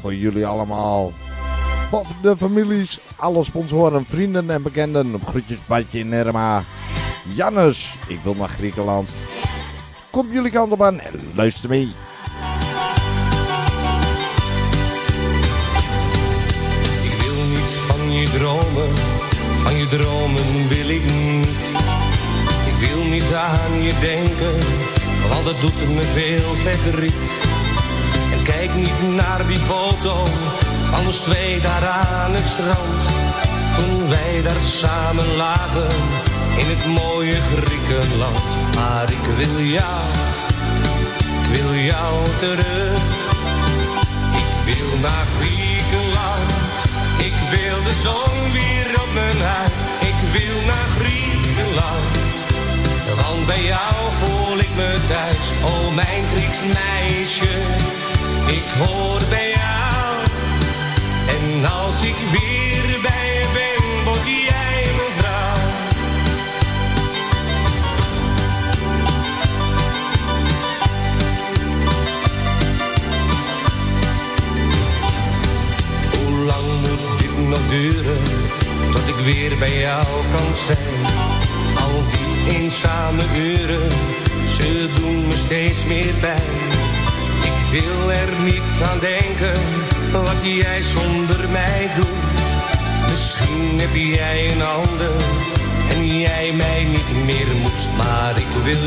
voor jullie allemaal. Van de families, alle sponsoren, vrienden en bekenden. Op groetjesbadje in Nerma. Jannes, ik wil naar Griekenland. Kom jullie kant op aan en luister mee. Ik wil niet van je dromen wil ik niet. Ik wil niet aan je denken, want het doet me veel verdriet. En kijk niet naar die foto van ons twee daar aan het strand. Toen wij daar samen lagen in het mooie Griekenland. Maar ik wil jou terug. Ik wil naar Griekenland. Ik wil de zon weer op mijn huid. Ik wil naar Griekenland. Want bij jou voel ik me thuis. Oh mijn Grieks meisje, ik hoor bij jou. En als ik weer bij je ben, word jij mijn vrouw. Hoe lang moet dit nog duren, tot ik weer bij jou kan zijn? Al die eenzame uren, ze doen me steeds meer pijn. Ik wil er niet aan denken, wat jij zonder mij doet. Misschien heb jij een ander en jij mij niet meer moet. Maar ik wil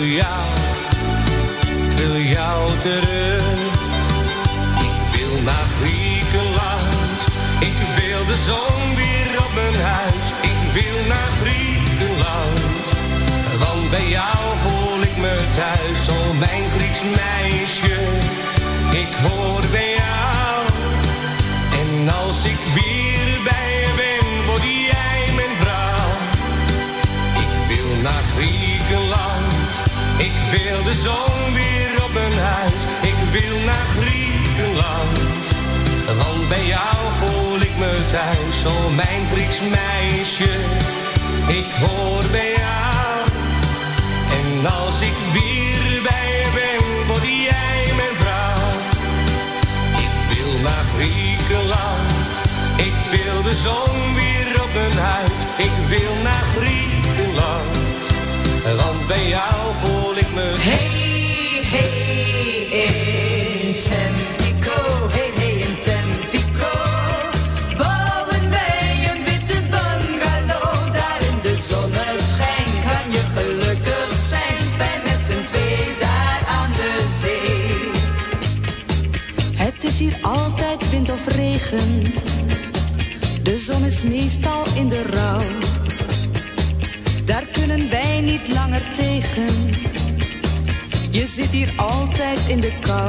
jou terug. Ik wil naar Griekenland. Ik wil de zon weer op mijn huid. Ik wil naar Griekenland. Want bij jou voel ik me thuis. Oh mijn Grieks meisje, ik hoor bij jou. En als ik weer bij je ben, word jij mijn vrouw. Ik wil naar Griekenland. Ik wil de zon weer op mijn huid. Ik wil naar Griekenland. Want bij jou voel ik me thuis. Oh mijn Grieks meisje, ik hoor bij jou. En als ik weer bij je ben, word jij mijn vrouw. Ik wil naar Griekenland. Ik wil de zon weer op mijn huid. Ik wil naar Griekenland. Want bij jou voel ik me... Hey, hey, in Tempico. Hey, hey, in Tempico. Bouwen wij een witte bungalow. Daar in de zonneschijn kan je gelukkig zijn. Wij met z'n twee daar aan de zee. Het is hier altijd wind of regen. De zon is meestal in de rouw. Daar kunnen wij niet langer tegen. Je zit hier altijd in de kou.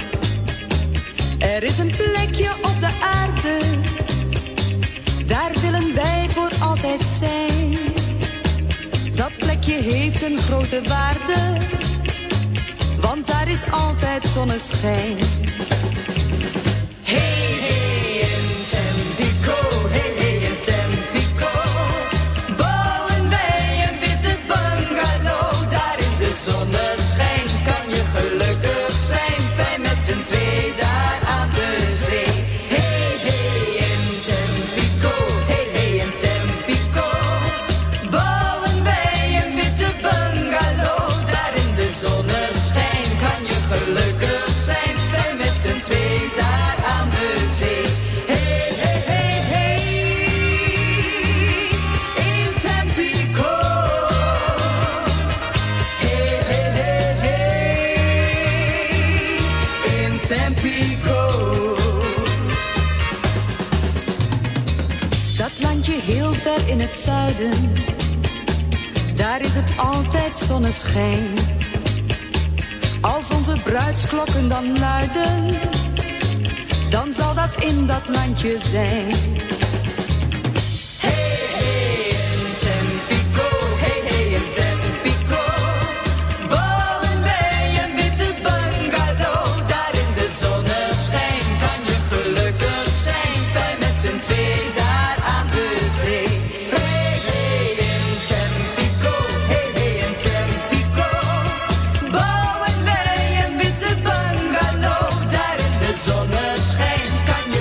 Er is een plekje op de aarde. Daar willen wij voor altijd zijn. Dat plekje heeft een grote waarde. Want daar is altijd zonneschijn. Hey, hey, in Tempico. Hey, hey, in Tempico. Bouwen wij een witte bungalow. Daar in de zonneschijn kan je gelukkig zijn. Wij met z'n twee daar aan de zee. Hey, hey, in Tempico. Hey, hey, in Tempico. Bouwen wij een witte bungalow. Daar in de zonneschijn kan je gelukkig zijn. Wij met z'n twee daar aan de zee. Hey, hey, hey, hey. In Tempico. Hey, hey, hey, hey. In Tempico. Dat landje heel ver in het zuiden. Daar is het altijd zonneschijn. Als onze bruidsklokken dan luiden, dan zal dat in dat landje zijn. Hey, hey, in Tempico. Hey, hey, in Tempico. Bouwen wij een witte bungalow. Daar in de zonneschijn kan je gelukkig zijn. Wij met z'n twee daar aan de zee. Hey, hey, in Tempico. Hey, hey, in Tempico. Bouwen wij een witte bungalow. Daar in de zonneschijn kan je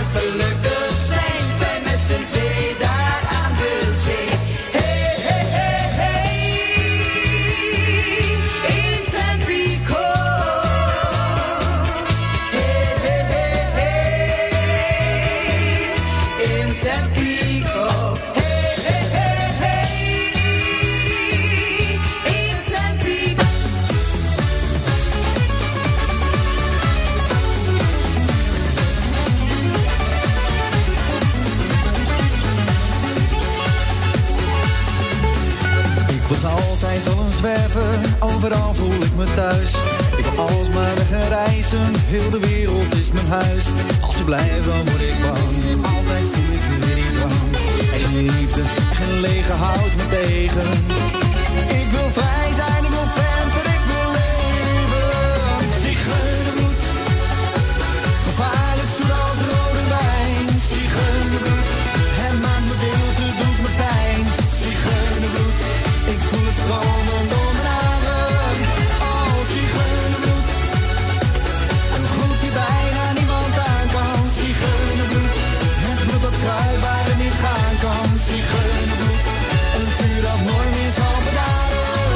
Ik was altijd al een zwerver, overal voel ik me thuis. Ik wil alles maar weg en reizen, heel de wereld is mijn huis. Als ik blijf dan word ik bang, altijd voel ik me weer niet bang. En geen liefde, en geen lege houdt me tegen. Ik wil vrij zijn, ik wil venter, ik wil leven. Zigeunerbloed, gevaarlijk zoet als rode wijn. Zigeunerbloed, het maakt me wild, het doet me pijn. Zigeunerbloed, ik voel het stromen door mijn aderen. Oh, zigeunerbloed, een gloed die bijna niemand aan kan. Zigeunerbloed, het bloed dat kruipt waar het niet gaan kan. Zigeunerbloed, een vuur dat nooit meer zal bedaren.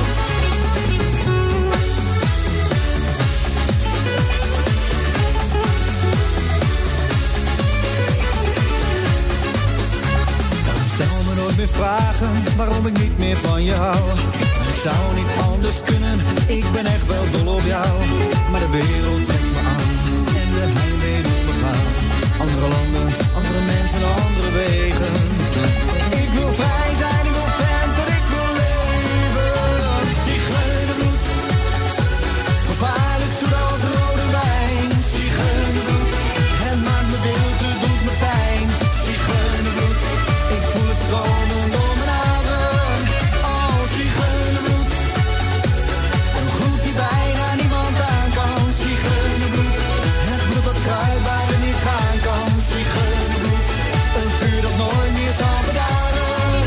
Stel me nooit meer vragen waarom ik niet meer van je hou. Ik zou niet anders kunnen, ik ben echt wel dol op jou. Maar de wereld trekt me aan en de heimwee doet me gaan. Andere landen, andere mensen, andere wegen. Ik wil vrij zijn, ik wil venter, ik wil leven. Zigeunerbloed, gevaarlijk zoet als rode wijn. Zigeunerbloed, het maakt me wild, het doet me pijn. Zigeunerbloed, ik voel het stromen door mijn aderen. Oh, zigeunerbloed, een gloed die bijna niemand aan kan. Zigeunerbloed, het bloed dat kruipt waar het niet gaan kan. Zigeunerbloed, een vuur dat nooit meer zal bedaren.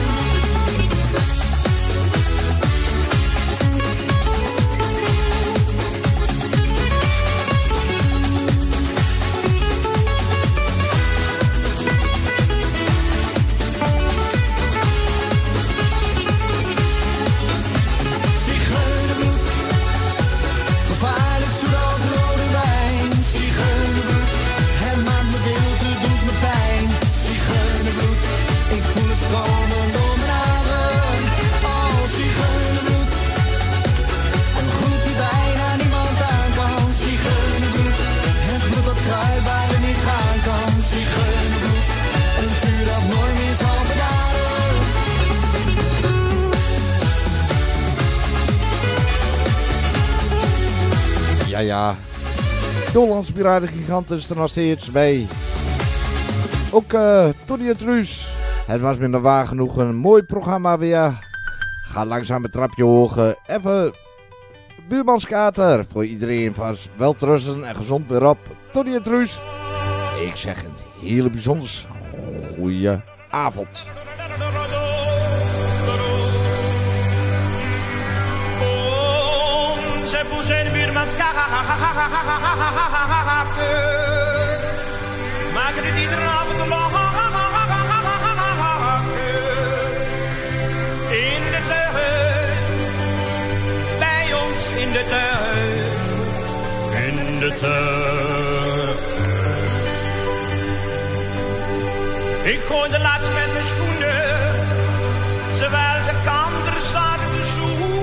Zigeunerbloed, gevaarlijk zoet als rode wijn. Zigeunerbloed, het maakt me wild, het doet me pijn. Zigeunerbloed, ik voel het stromen door mijn aderen. Oh, zigeunerbloed, een gloed die bijna niemand aan kan. Zigeunerbloed, het bloed dat kruipt waar het niet gaan kan. Zigeunerbloed, een vuur dat nooit meer zal bedaren. Ja. De Hollandse Piratengigant is er nog steeds bij. Ook Tony en Truus. Het was minder waar genoeg een mooi programma weer. Ga langzaam het trapje hoog. Even buurmanskater. Voor iedereen vast wel trusten en gezond weer op. Tony en Truus. Ik zeg een hele bijzonder goeie avond. Ze poezen buurmanskater. Maken het iedere avond lang. In de tuin. Bij ons in de tuin. In de tuin. Ik gooi de laatst met mijn schoenen. Terwijl de kanter staat te zoenen.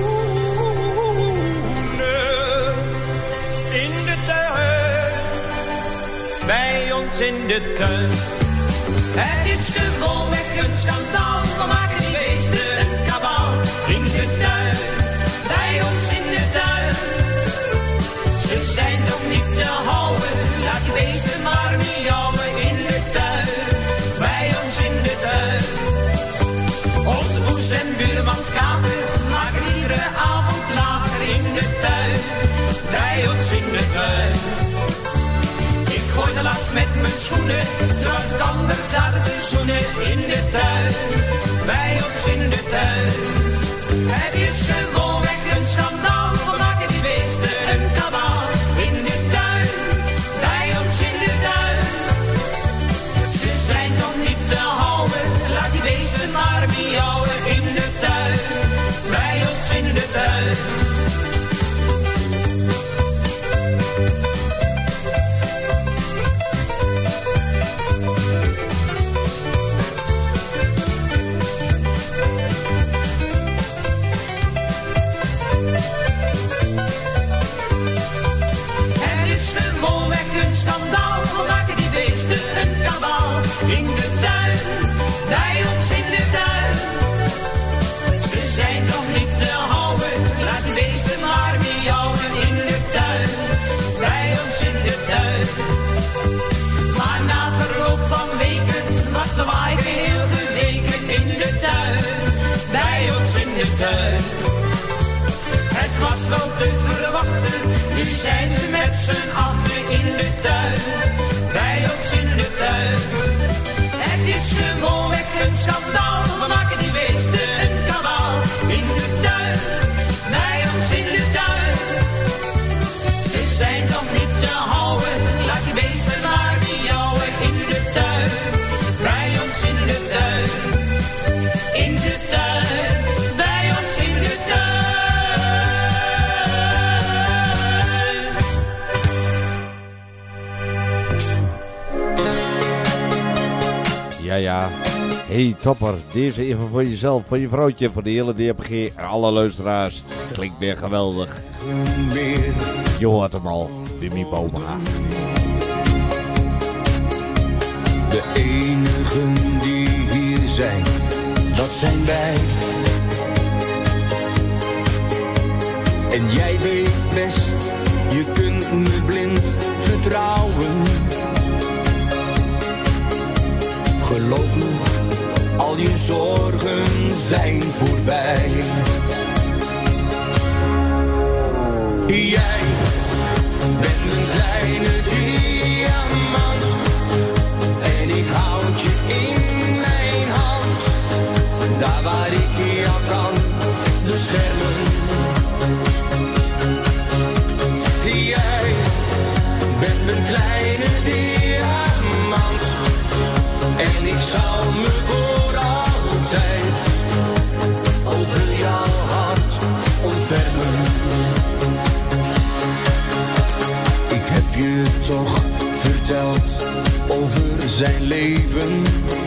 In de tuin. Bij ons in de tuin. Het is gewoonweg een schandaal. We maken die beesten een kabaal. In de tuin. Bij ons in de tuin. Ze zijn toch niet te houden. Laat die beesten maar miauwen. In de tuin. Bij ons in de tuin. Onze poes en buurmanskater maken iedere avond later in de tuin. Bij ons in de tuin. Ik gooi de last met mijn schoenen, zoals ik anders zaten te zoenen in de tuin. Bij ons in de tuin. Het is gewoonweg een schandaal, we maken die beesten een kabaal. In de tuin, bij ons in de tuin. Ze zijn toch niet te houden, laat die beesten maar miauwen. In de tuin, bij ons in de tuin. In de tuin, bij ons in de tuin. Ze zijn toch niet we waren heel geleken in de tuin, bij ons in de tuin. Het was wel te verwachten, nu zijn ze met z'n achter in de tuin, bij ons in de tuin. Het is gewoonweg een schandaal, we maken die beesten een kanaal in de tuin, bij ons in de tuin. Ze zijn toch niet te houden, laat die beesten maar miauwen in de tuin, bij ons in de tuin, in de tuin, bij ons in de tuin. Ja. Hey Topper, deze even voor jezelf, voor je vrouwtje, voor de hele DPG en alle luisteraars. Klinkt weer geweldig. Je hoort hem al, Wimmy Boma. De enigen die hier zijn, dat zijn wij. En jij weet best, je kunt me blind vertrouwen. Geloof me, al je zorgen zijn voorbij. Jij bent mijn kleine diamant en ik houd je in mijn hand. Daar waar ik jou kan beschermen. Jij bent mijn kleine diamant en ik zal me voor altijd over jouw hart ontfermen. Ik heb je toch verteld over zijn leven.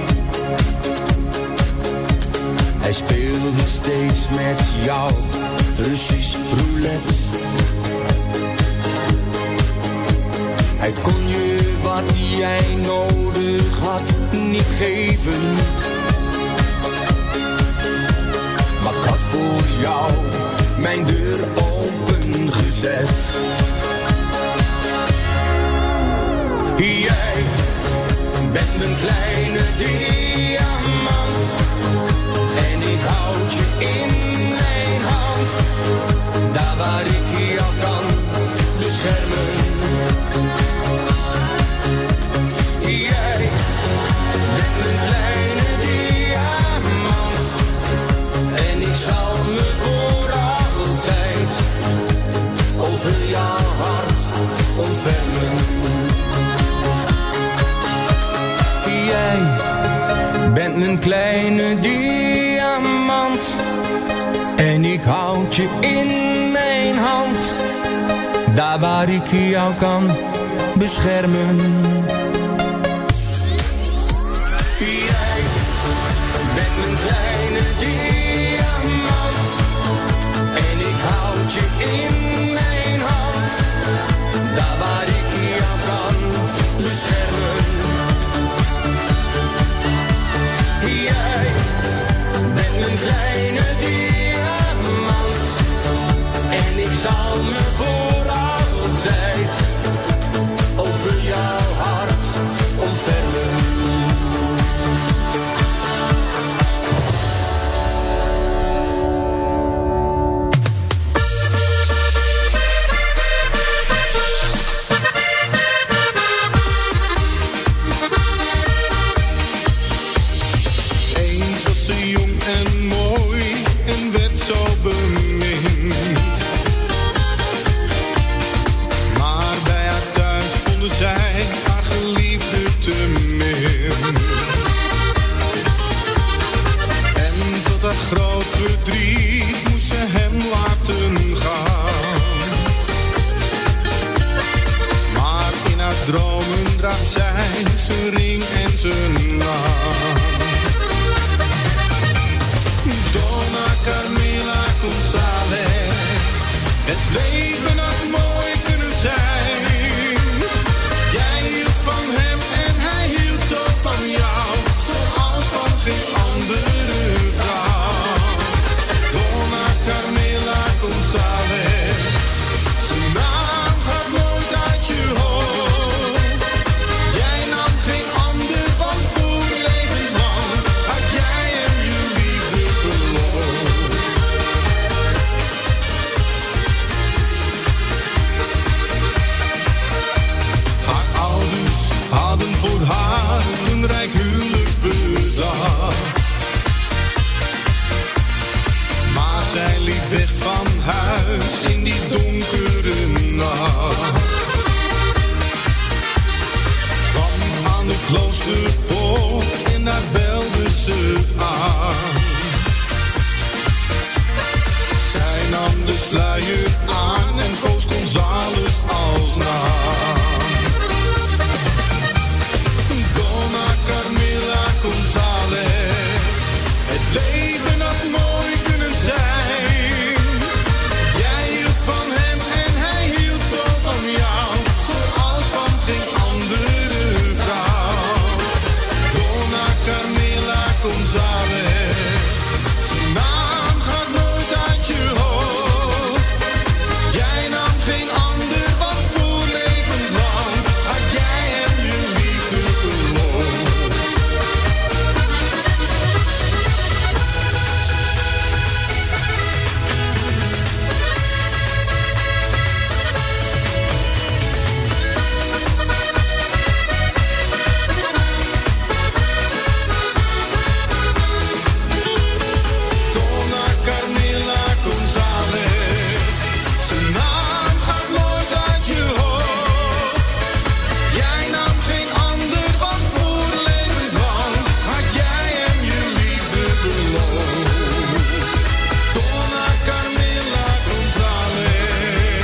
Hij speelde steeds met jou Russisch roulette. Hij kon je wat jij nodig had niet geven. Maar ik had voor jou mijn deur opengezet. Jij bent mijn kleine diamant en ik houd je in mijn hand. Daar waar ik jou kan beschermen. Jij bent mijn kleine diamant en ik zal me voor altijd over jouw hart ontfermen. Jij bent mijn kleine diamant en ik houd je in mijn hand. Daar waar ik jou kan beschermen. Jij bent mijn kleine diamant en ik houd je in mijn hand. Daar waar ik jou kan beschermen. Jij bent mijn kleine diamant en ik zal me voor altijd over jouw hart ontfermen. Groot verdriet moest ze hem laten gaan. Maar in haar dromen draagt zij zijn ring en zijn naam. Dona Carmela González, het leven had mooi kunnen zijn. Jij hield van hem en hij hield ook van jou, zoals van geen andere vrouw. Kloosterpoort en daar belde ze aan. Zij nam de sluier aan en koos Gonzales als naam. Dona Carmela Gonzales, het leven had mooi kunnen zijn. Jij hield van hem en hij hield zo van jou, zoals van geen andere vrouw. Dona Carmela Gonzales, zijn naam gaat nooit uit je hoofd. Jij nam geen ander, wat voor levenslang had jij hem je liefde beloofd. Dona Carmela Gonzales, zijn naam gaat nooit uit je hoofd. Jij nam geen ander, wat voor levenslang had jij hem je liefde beloofd. Dona Carmela Gonzales.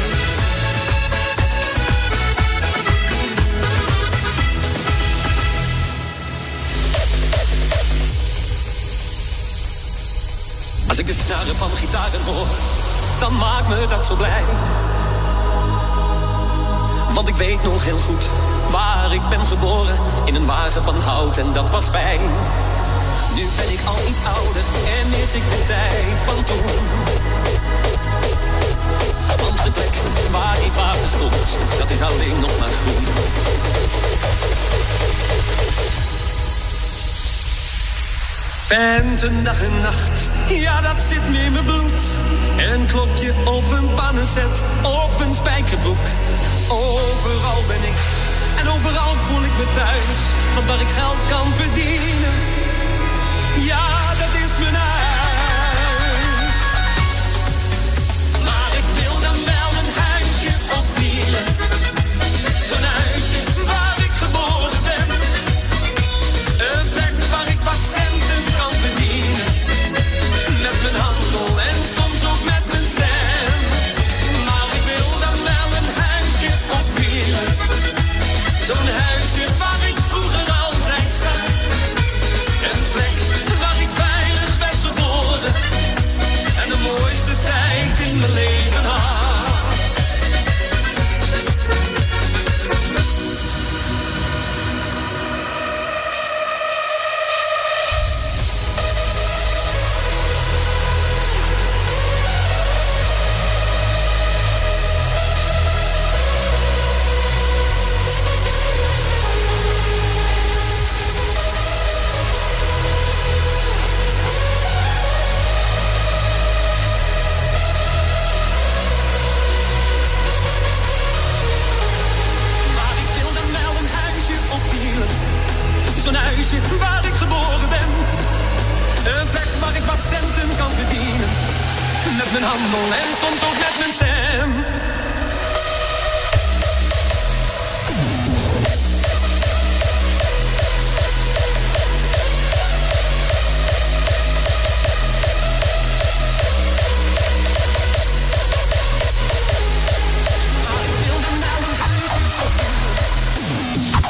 Als ik de snaren van gitaren hoor, dan maakt me dat zo blij. Want ik weet nog heel goed waar ik ben geboren, in een wagen van hout en dat was fijn. Nu ben ik al iets ouder en mis ik de tijd van toen. Want de plek waar die wagen stond, dat is alleen nog maar groen. Venten dag en nacht, ja dat zit me in mijn bloed. Een klokje of een pannenzet of een spijkerbroek. Overal ben ik en overal voel ik me thuis. Want waar ik geld kan verdienen, ja dat is mijn huis. Maar ik wil dan wel een huisje op wielen. Zo'n huisje waar ik geboren ben. Een plek waar ik wat centen kan verdienen. Met mijn handel en soms ook met mijn stem. Maar ik wil dan wel een huisje op wielen. Zo'n huisje waar ik vroeger altijd zat. Een plek waar ik veilig ben geboren. En de mooiste tijd in mijn leven had. Maar ik wil dan wel een huisje op wielen. Zo'n huisje waar ik geboren ben. Een plek waar ik wat centen kan verdienen. Met mijn handel en soms ook met mijn stem. Maar ik wil dan wel een huisje op wielen.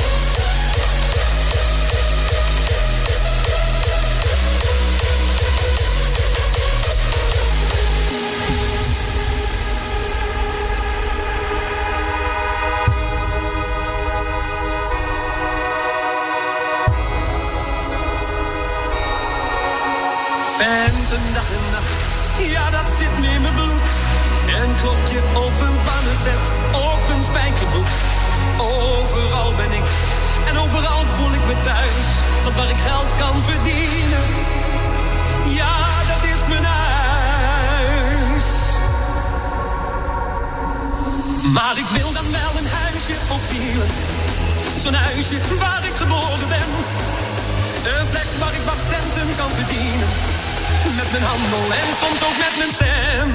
Venten dag en nacht, ja dat zit me in mijn bloed. Een klokje of een pannenzet of een spijkerbroek. Overal ben ik en overal voel ik me thuis. Want waar ik geld kan verdienen, ja dat is mijn huis. Maar ik wil dan wel een huisje op wielen. Zo'n huisje waar ik geboren ben. Een plek waar ik wat centen kan verdienen. Met mijn handel en soms ook met mijn stem.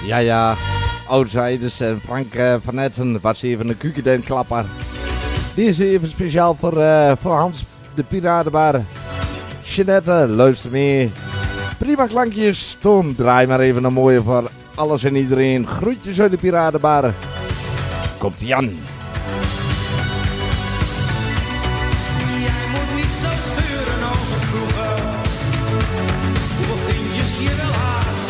Ja, Oudzijders en Frank van Etten was even een kukendenklapper. Die is even speciaal voor Hans de Piratenbar. Jeanette, luister mee. Prima klankjes. Tom, draai maar even een mooie voor alles en iedereen. Groetjes uit de Piratenbar. Komt Jan. Jij moet niet zo zeuren over vroeger. Hoeveel vriendjes je wel had.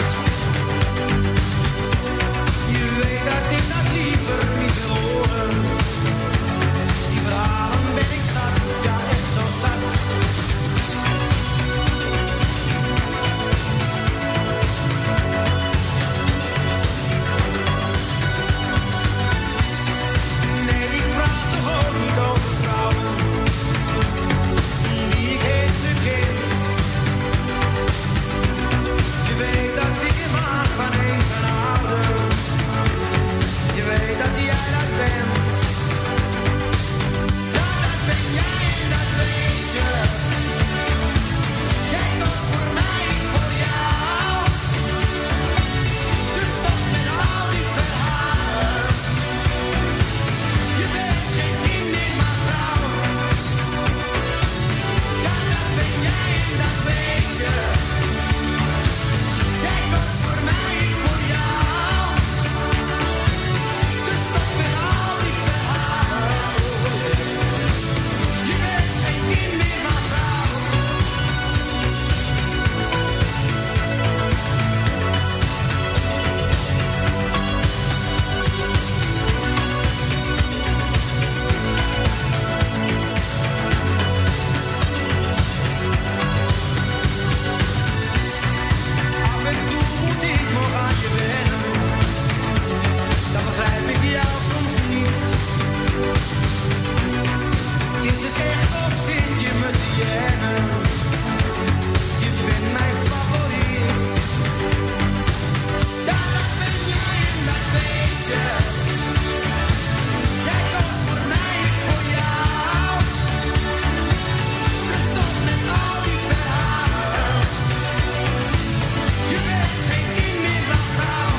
Je weet dat ik dat liever niet wil horen. Die verhalen ben ik zat, ja echt zo zat. Nee, ik praat toch ook niet over vrouwen. Die ik even ken. Je weet dat ik in maag van een kan houden. Je weet dat jij dat bent. Ja, dat ben jij en dat weet je. Jij komt voor mij, voor jou. Dus stop met al die verhalen. Je bent geen kind meer, maar vrouw. Ja, dat ben jij en dat weet je. Jij komt voor mij, voor jou. Dus stop met al die verhalen. Je bent geen kind meer, maar vrouw. Af en toe moet ik nog aan je wennen. Dan begrijp ik jou soms niet. Is het echt of zit je me te jennen? Je bent mijn favoriet. Ja, dat ben jij en dat weet je. Jij koos voor mij, voor jou. Dus stop met al die verhalen. Je bent geen kind meer, maar vrouw.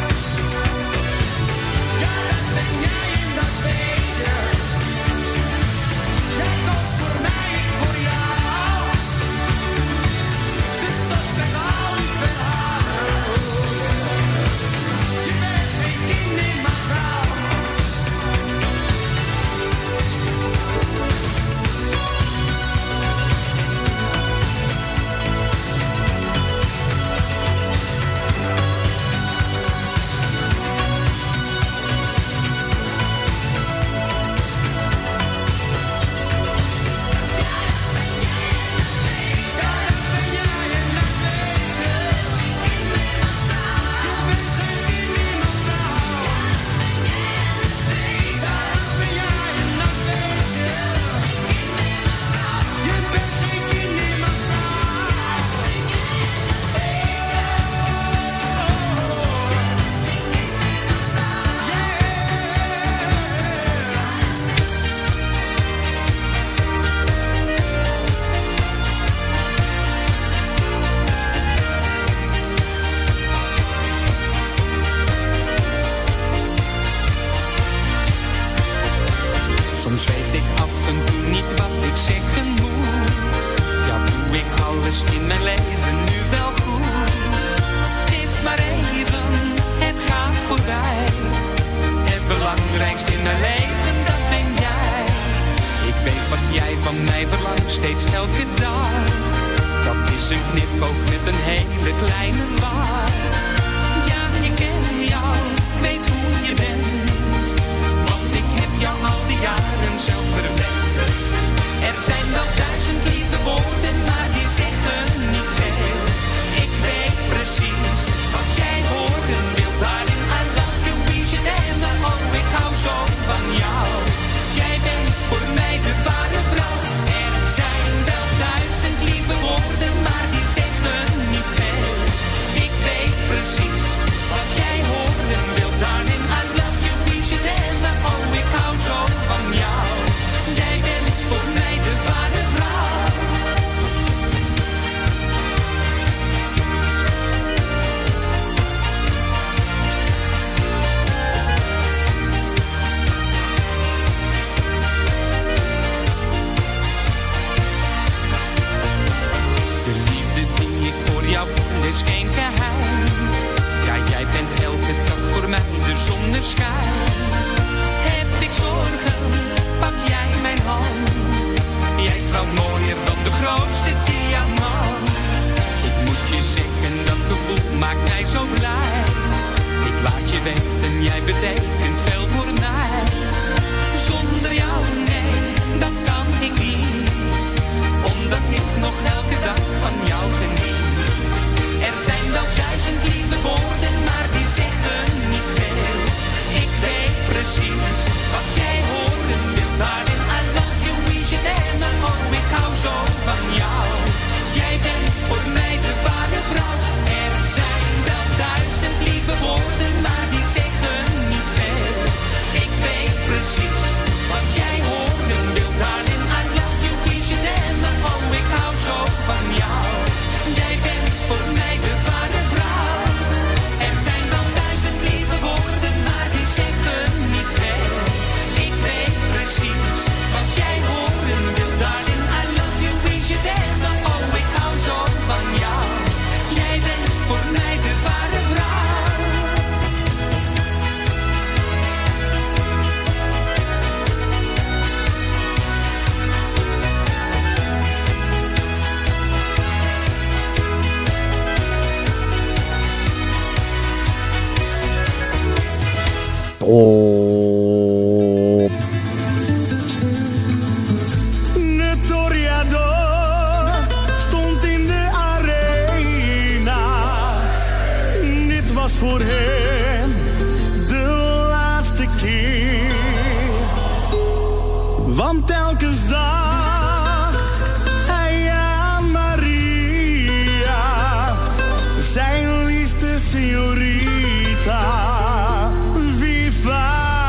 Ja, dat ben jij en dat weet je. Jij koos voor mij, voor jou. Dus stop met al die verhalen. Je bent geen kind meer, maar vrouw. Soms weet ik af en toe niet wat ik zeggen moet. Ja, doe ik alles in mijn leven nu wel goed. Het is maar even, het gaat voorbij. Het belangrijkste in mijn leven, dat ben jij. Ik weet wat jij van mij verlangt, steeds elke dag. Dat is een knipoog met een hele kleine lach. Ja, ik ken jou, ik weet hoe je bent. Want ik heb jou al die jaren zelf verwend. Er zijn wel 1000 lieve woorden, maar die zeggen niet veel. Ik weet precies wat jij horen wil. Daarin I love you, wie je t'aime. Oh, ik hou zo van jou. Jij bent voor mij de ware vrouw. Er zijn wel 1000 lieve woorden, maar die zeggen niet veel. Ik weet precies wat jij horen wil. Daarin I love you, wie je t'aime. Oh, ik hou zo van jou. Jij bent voor mij de ware vrouw. is geen geheim. Ja, jij bent elke dag voor mij de zonneschijn. Heb ik zorgen, pak jij mijn hand. Jij straalt mooier dan de grootste diamant. Ik moet je zeggen, dat gevoel maakt mij zo blij. Ik laat je weten, jij betekent veel voor mij. Zonder jou, nee, dat kan ik niet. Omdat ik nog elke dag van jou geniet. Er zijn wel 1000 lieve woorden, maar die zeggen niet veel. Ik weet precies wat jij horen wil. Daarin I love you, wie je t'aime. Oh, ik hou zo van jou. Jij bent voor mij de ware vrouw. Er zijn wel 1000 lieve woorden, maar die zeggen niet veel. Ik weet precies wat jij horen wil. Daarin I love you, wie je t'aime. Oh, ik hou zo van jou. Jij bent voor mij de ware vrouw. Er zijn wel 1000 lieve woorden, maar die zeggen niet veel. Ik weet precies wat jij horen wil. Daarin I love you, wie je t'aime. Oh, ik hou zo van jou. Jij bent voor mij de ware vrouw. Top. De Toreador stond in de arena. Dit was voor hem de laatste keer. Want telkens dacht hij aan Maria, zijn liefste signorita. Viva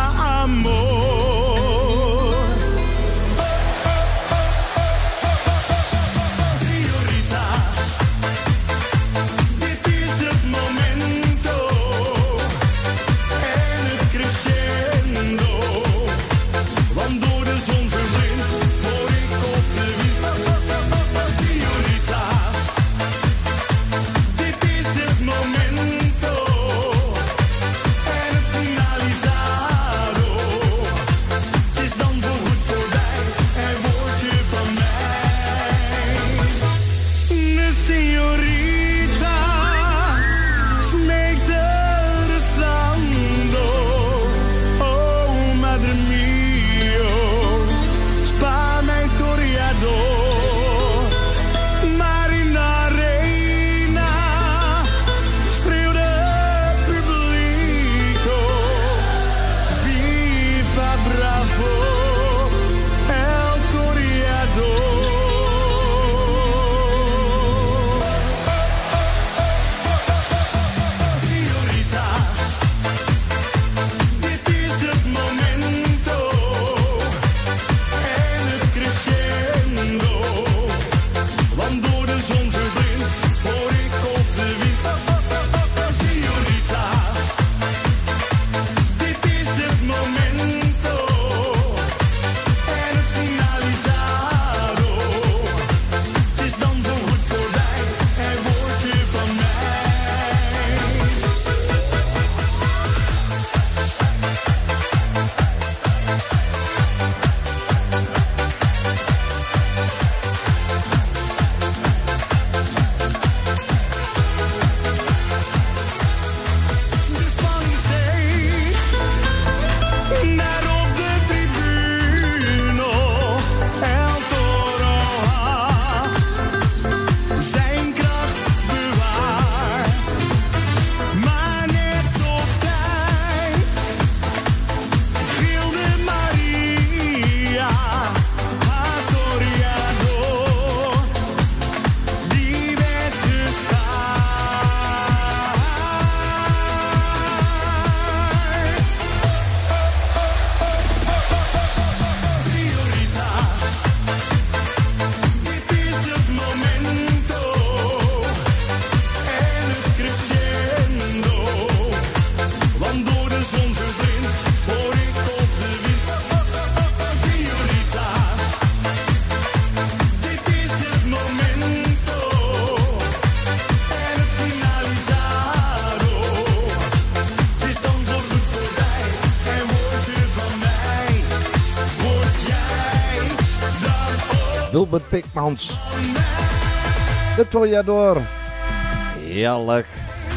Albert Pikmans. De Toreador. Heerlijk.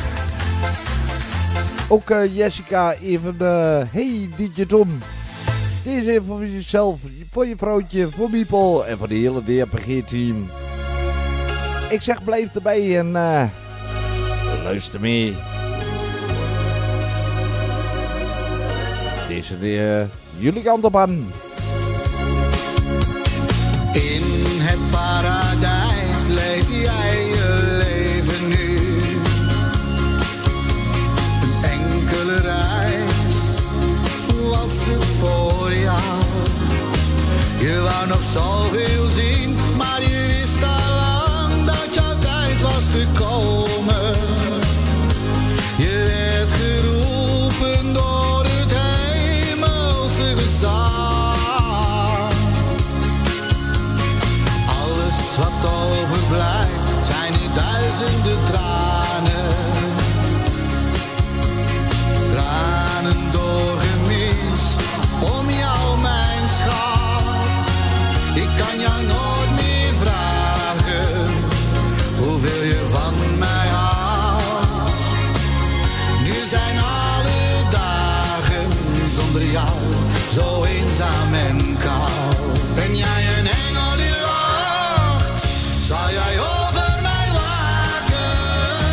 Ook Jessica even hey DJ Tom. Deze even voor jezelf, voor je vrouwtje, voor Miepel en voor de hele DRPG team. Ik zeg blijf erbij en luister mee. Deze jullie kant op aan. In het paradijs leef jij je leven nu. Een enkele reis was het voor jou. Je wou nog zoveel zien, maar je wist al lang dat jouw tijd was gekomen. Je werd geroepen door het hemelse gezag. Alles wat overblijft zijn die duizenden tranen. Tranen doorgemist om jou mijn schat. Ik kan jou nooit meer vragen hoeveel je van mij houdt. Nu zijn alle dagen zonder jou zo eenzaam en koud. Ben jij een engel die lacht? Zal jij over mij waken?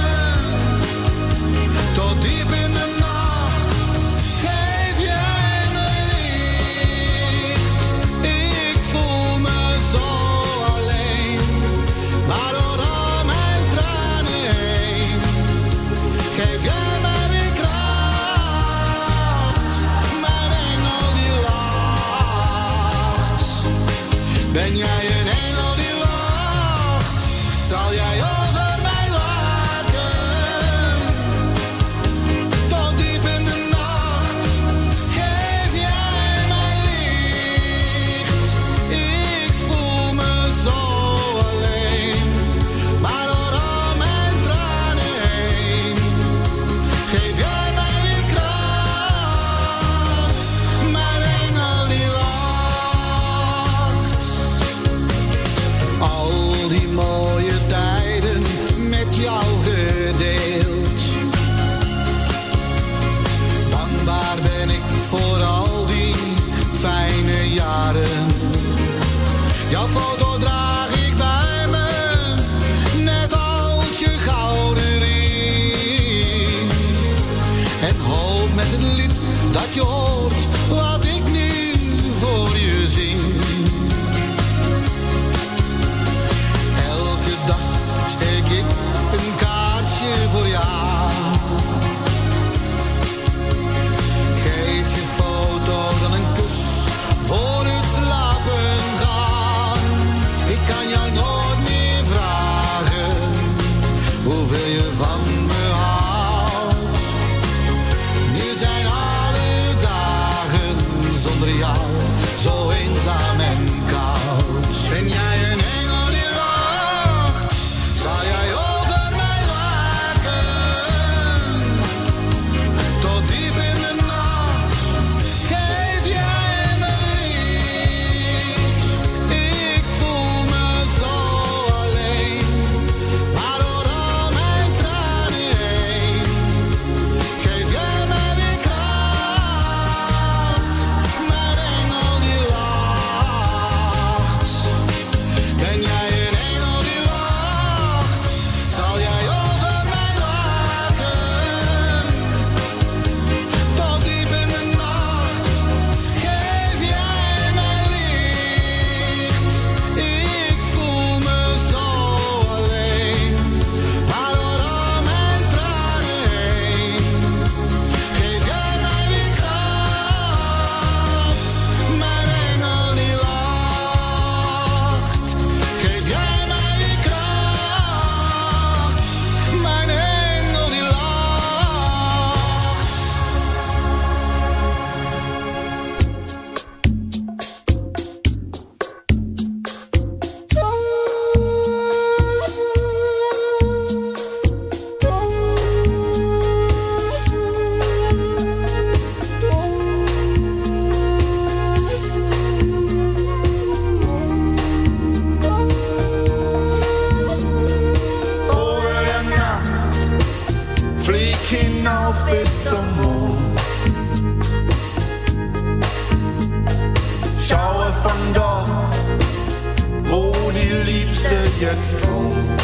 jetzt wohnt.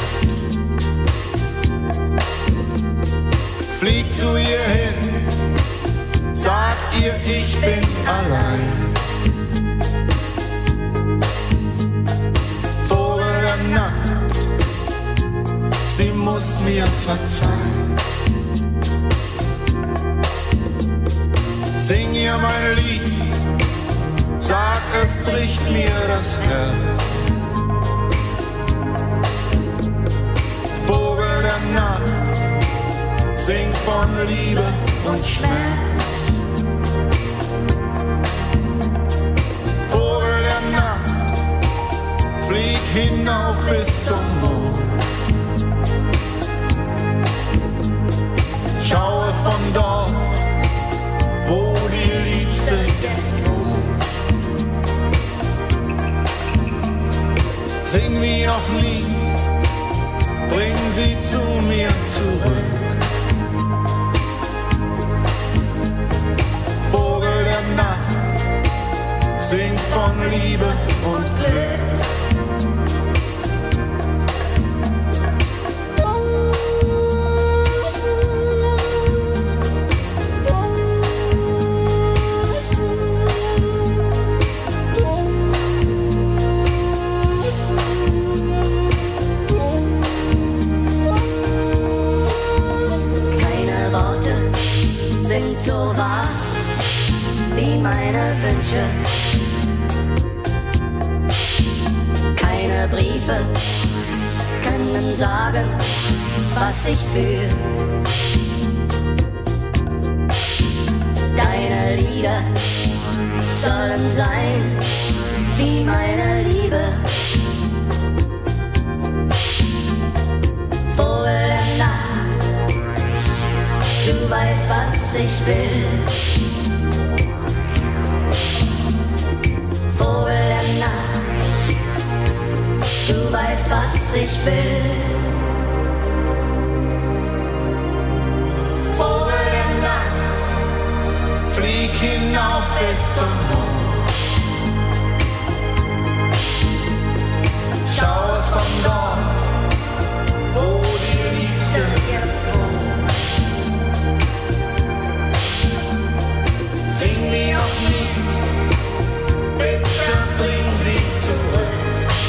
Flieg zu ihr hin, sag ihr, ich bin allein. Vogel der Nacht, sie muss mir verzeihen. Sing ihr mein Lied, sag, es bricht mir das Herz. Vogel der Nacht, sing von Liebe und Schmerz. Vogel der Nacht, flieg hinauf bis zum Mond. Schaue von dort, wo die Liebste jetzt wohnt. Sing wie noch nie, bring sie zu mir zurück. Vogel der Nacht, sing von Liebe und Glück. So wahr wie meine Wünsche. Keine Briefe können sagen, was ich fühl. Deine Lieder sollen sein wie meine Liebe. Vogel der Nacht, du weißt, was ich will. Vogel der Nacht, du weißt, was ich will. Vogel der Nacht, flieg hinauf bis zum Mond. Schau von dort, wo die Liebste jetzt wohnt. Sing wie noch nie, bitte bring sie zurück.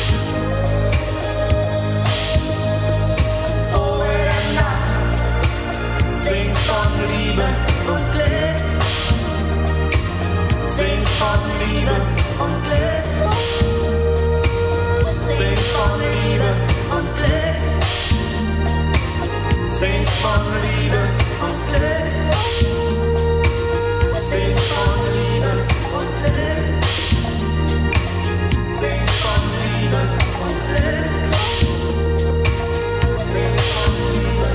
Vogel der Nacht, sing von Liebe Und Glück, sing von Liebe und Glück, sing von Liebe und Glück, sing von Liebe und Glück, sing von Liebe und Glück, sing von Liebe und Glück, sing von Liebe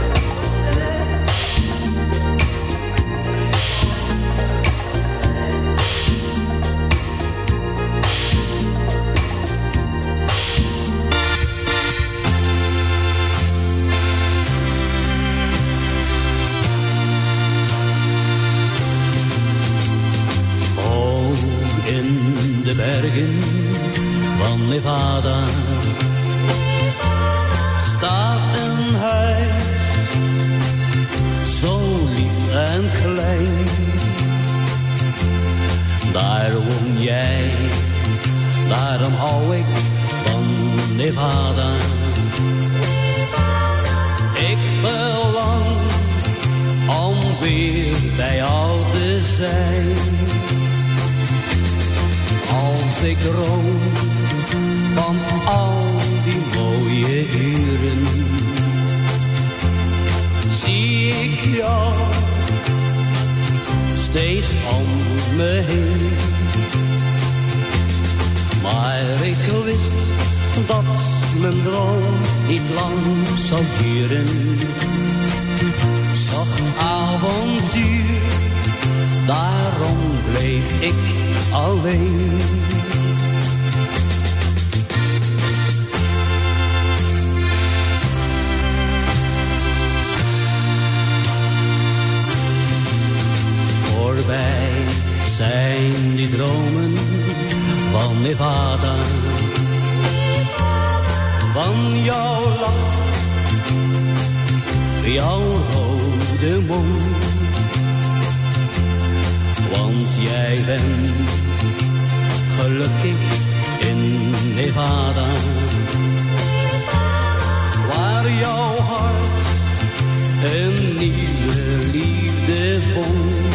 in de bergen van Nevada staat een huis, zo lief en klein. Daar woon jij, daarom hou ik van Nevada. Ik verlang om weer bij jou te zijn. Als ik droom van al die mooie uren, zie ik jou steeds om me heen. Maar ik wist dat mijn droom niet lang zou duren. Zocht avontuur, daarom bleef ik alleen. Voorbij zijn die dromen van Nevada, van jouw lach, jouw rode mond. Want jij bent gelukkig in Nevada, waar jouw hart een nieuwe liefde vond.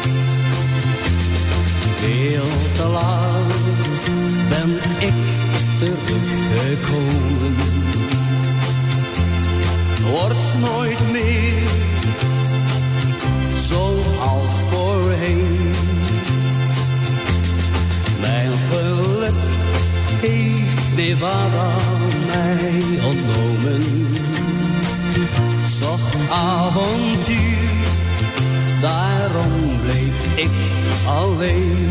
Veel te laat ben ik teruggekomen. Wordt nooit meer zoals voorheen. Mijn geluk heeft Nevada mij ontnomen. Zocht avontuur, daarom bleef ik alleen.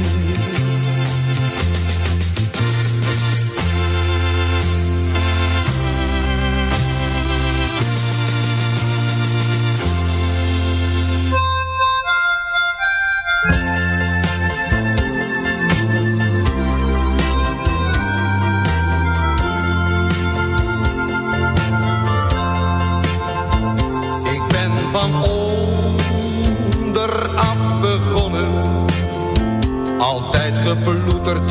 Van onderaf begonnen, altijd geploeterd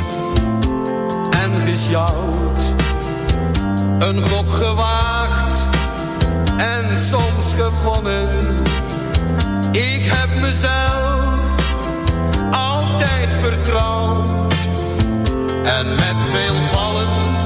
en gesjouwd. Een gok gewaagd en soms gewonnen. Ik heb mezelf altijd vertrouwd en met veel vallen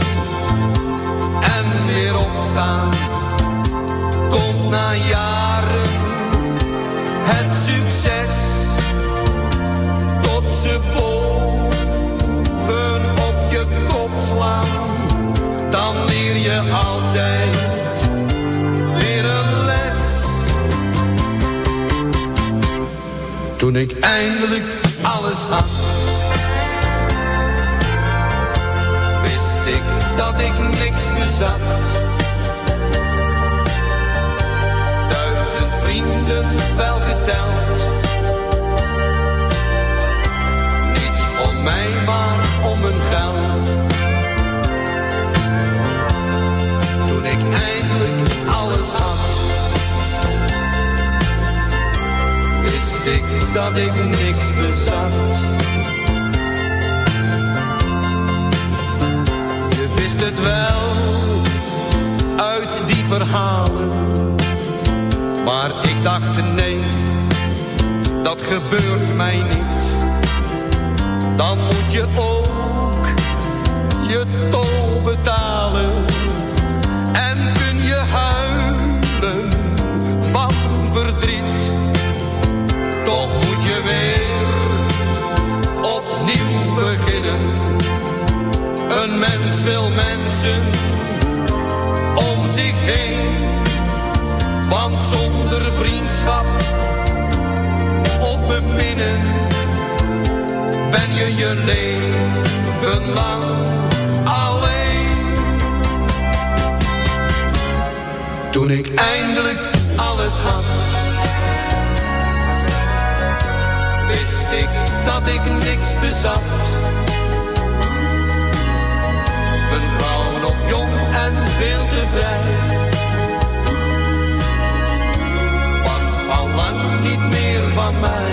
en weer opstaan. Komt na jaren het succes tot ze boven op je kop slaan. Dan leer je altijd weer een les. Toen ik eindelijk alles had, wist ik dat ik niks bezat. Vrienden wel geteld, niet om mij maar om mijn geld. Toen ik eindelijk alles had, wist ik dat ik niks bezat. Je wist het wel uit die verhalen, maar ik dacht nee, dat gebeurt mij niet. Dan moet je ook je tol betalen. En kun je huilen van verdriet. Toch moet je weer opnieuw beginnen. Een mens wil mensen om zich heen. Want zonder vriendschap of beminnen ben je je leven lang alleen. Toen ik eindelijk alles had, wist ik dat ik niks bezat. Mijn vrouw nog jong en veel te vrij, al lang niet meer van mij.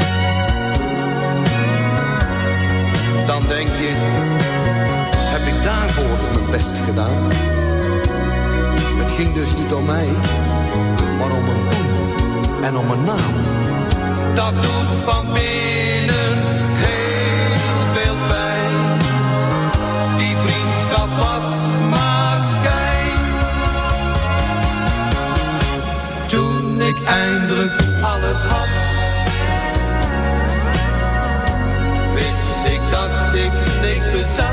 Dan denk je, heb ik daarvoor mijn best gedaan? Het ging dus niet om mij, maar om een doel en om een naam. Dat doet van binnen heel veel pijn. Die vriendschap was maar schijn. Toen ik eindelijk alles had, wist ik dat ik niks bezat.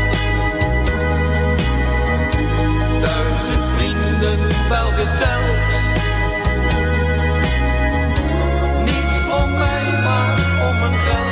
1000 vrienden wel geteld, niet om mij maar om mijn geld.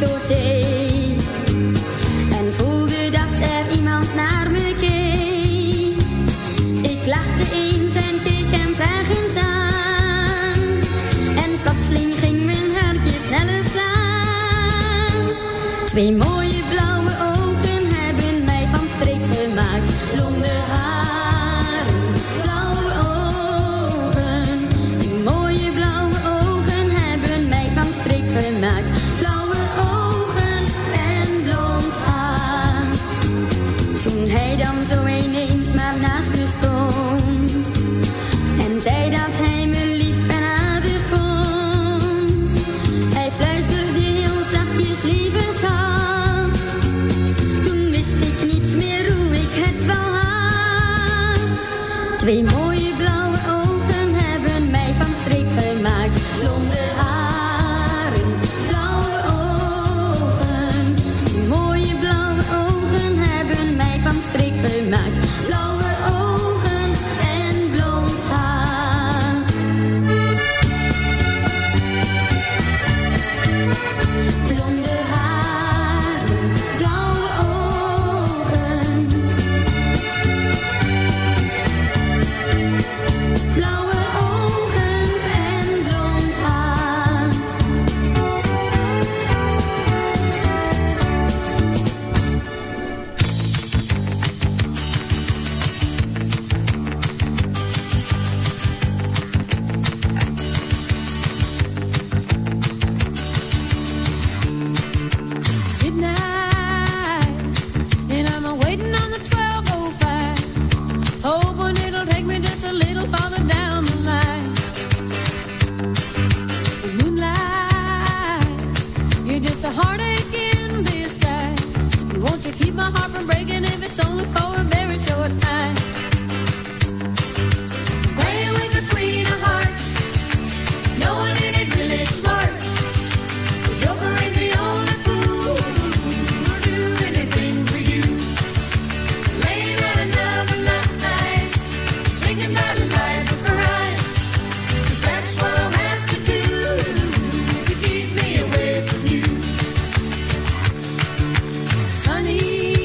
discotheek. En voelde dat er iemand naar me keek. Ik lachte eens en keek hem vragend aan. En plotseling ging mijn hartje sneller slaan. Twee mooie blauwe ogen hebben mij van streek gemaakt. Blonde haren, blauwe ogen. Die mooie blauwe ogen hebben mij van streek gemaakt. Blauwe ogen en blond haar. Toen hij dan zo ineens maar naast me stond en zei dat hij me lief en aardig vond. Hij fluisterde heel zachtjes, lieve schat. Toen wist ik niet meer hoe ik het wel had. Twee mooie blauwe ogen hebben mij van streek gemaakt. Blonde haren, blauwe ogen. Die mooie blauwe ogen hebben mij van streek gemaakt. Blauwe ogen en blond haar. Blonde haren, blauwe ogen. Blauwe ogen en blond haar. Midnight, and I'm waiting on the 12:05, hoping it'll take me just a little farther down the line. The moonlight, you're just a heartache in disguise. You want to keep my heart from breaking if it's only for a very short time. Playing with the queen of hearts, knowing it ain't really smart. The joker ain't the only fool who'll do anything for you. Laying out another love night, thinking about a life of crime. 'Cause that's what I'll have to do to keep me away from you. Honey,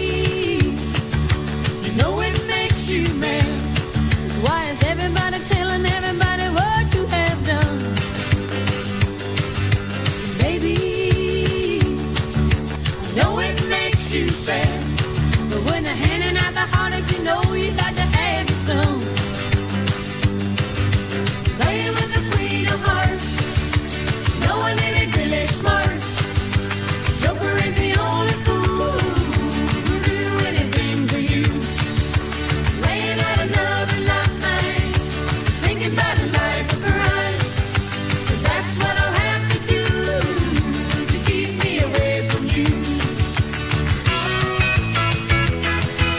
you know it makes you mad. Why is everybody telling everybody what you have done? Baby, I know it makes you sad. But when they're handing out the heartaches, you know you got to have your some. Playing with the queen of hearts, knowing it ain't really smart. Joker ain't the only fool who'll do anything for you. Laying out another love night, thinking about a life of crime. 'Cause that's what I'll have to do to keep me away from you.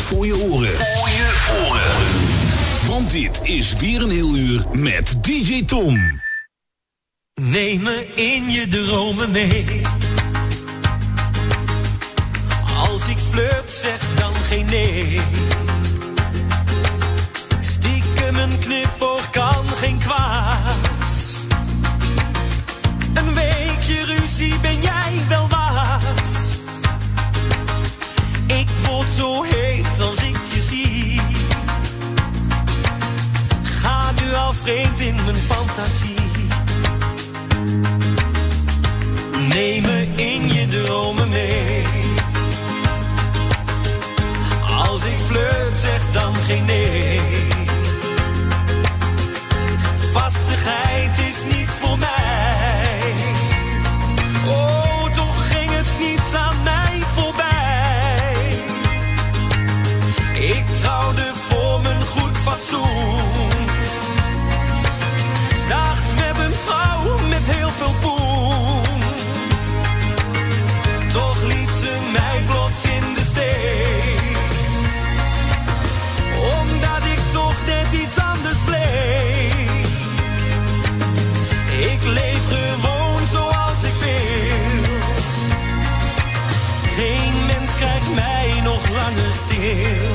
voor je oren. Want dit is weer een heel uur met DJ Tom. Neem me in je dromen mee. Als ik flirt, zeg dan geen nee. Stiekem een knipoog kan geen kwaad. Een weekje ruzie ben jij wel waard. Ik word zo heet als ik je zie. Ga nu al vreemd in mijn fantasie. Neem me in je dromen mee. Als ik flirt, zeg dan geen nee. Vastigheid is niet voor mij. Oh, toch ging het niet aan mij voorbij. Ik trouwde voor mijn goed fatsoen. Dacht met een vrouw met heel veel poen. Toch liet ze mij plots in de steek. Omdat ik toch net iets anders bleek. Ik leef gewoon zoals ik wil. Geen mens krijgt mij nog langer stil.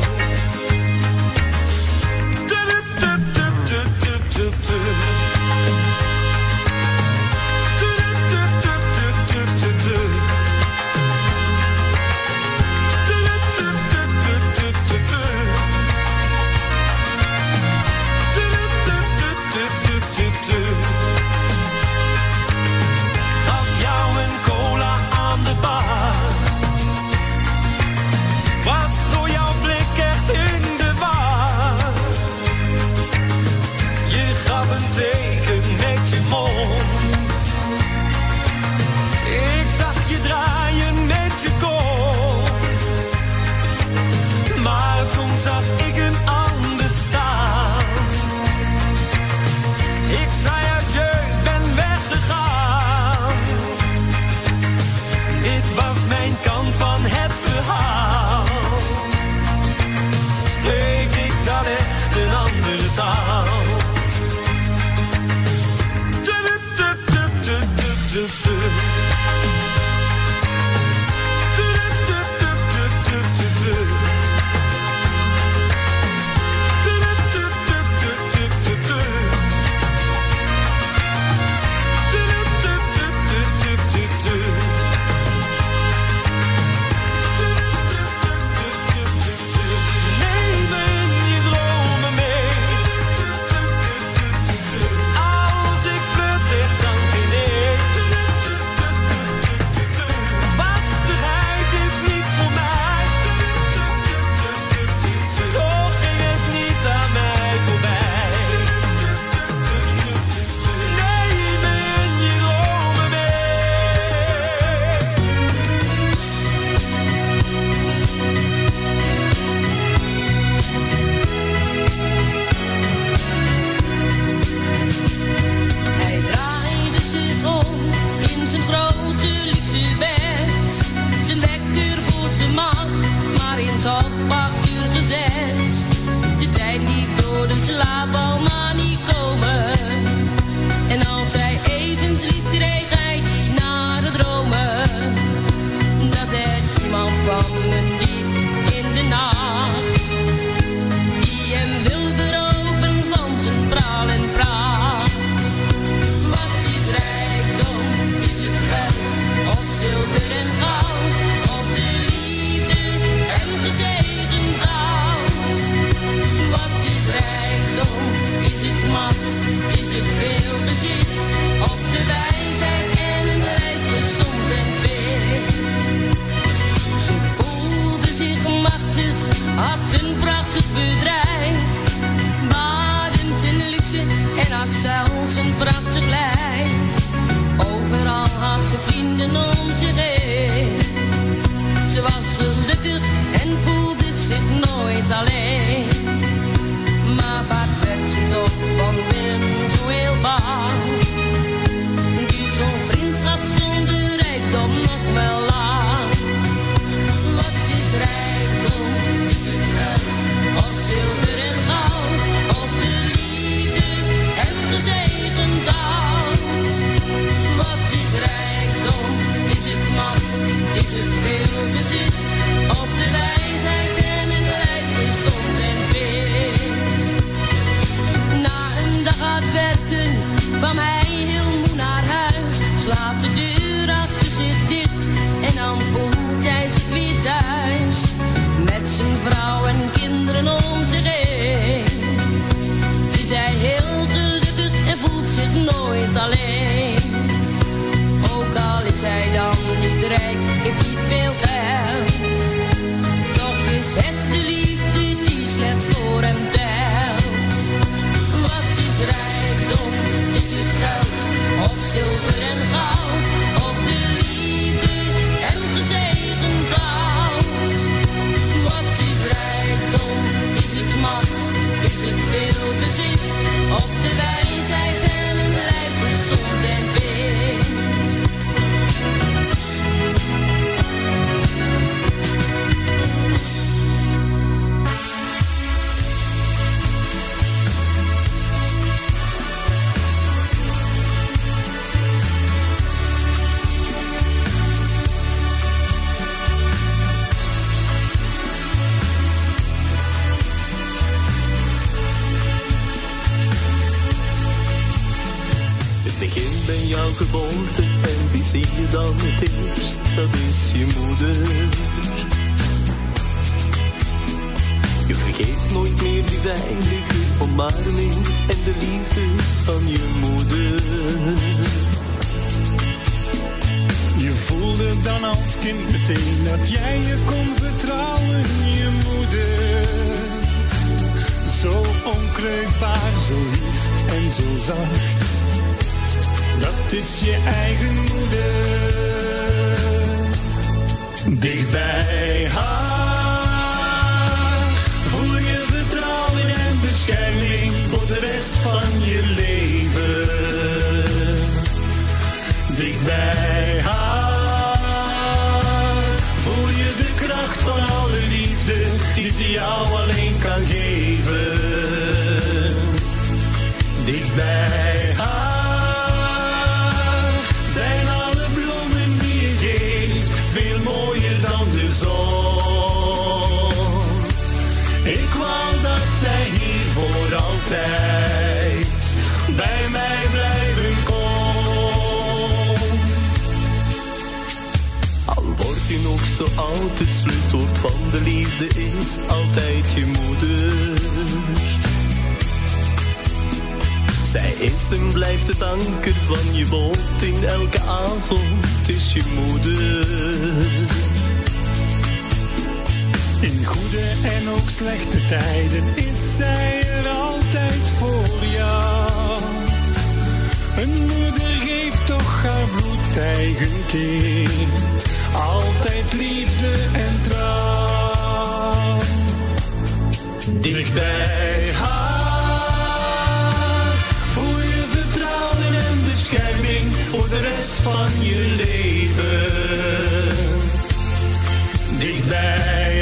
Is het Is het veel bezit of de wijsheid en een lijf gezond en fit? Na een dag hard werken kwam hij heel moe naar huis. Slaat de deur achter zich dicht en dan voelt hij zich weer thuis. Met zijn vrouw en kinderen om zich heen is hij heel gelukkig en voelt zich nooit alleen. Ook al is hij dan niet rijk, heeft niet veel geld, toch is het de liefde die slechts voor hem telt. Wat is rijkdom? Is het geld of zilver en goud? Of de liefde en gezegend oud? Wat is rijkdom? Is het macht? Is het veel bezit? Of de wijsheid en een lijf gezond en fit? Bij jouw geboorte en wie zie je dan het eerst? Dat is je moeder. Je vergeet nooit meer die veilige omarming en de liefde van je moeder. Je voelde dan als kind meteen dat jij je kon vertrouwen, je moeder. Zo onkreukbaar, zo lief en zo zacht. Dat is je eigen moeder. Dicht bij haar voel je vertrouwen en bescherming voor de rest van je leven. Dicht bij haar voel je de kracht van alle liefde die ze jou alleen kan geven. Dicht bij haar zijn alle bloemen die je geeft veel mooier dan de zon. Ik wou dat zij hier voor altijd bij mij blijven kon. Al word je nog zo oud, het sleutelwoord van de liefde is altijd je moeder. Zij is en blijft het anker van je boot in elke avond, is je moeder. In goede en ook slechte tijden is zij er altijd voor jou. Een moeder geeft toch haar bloedeigen kind altijd liefde en trouw. Dicht bij haar voel je vertrouwen en bescherming voor de rest van je leven. Dicht bij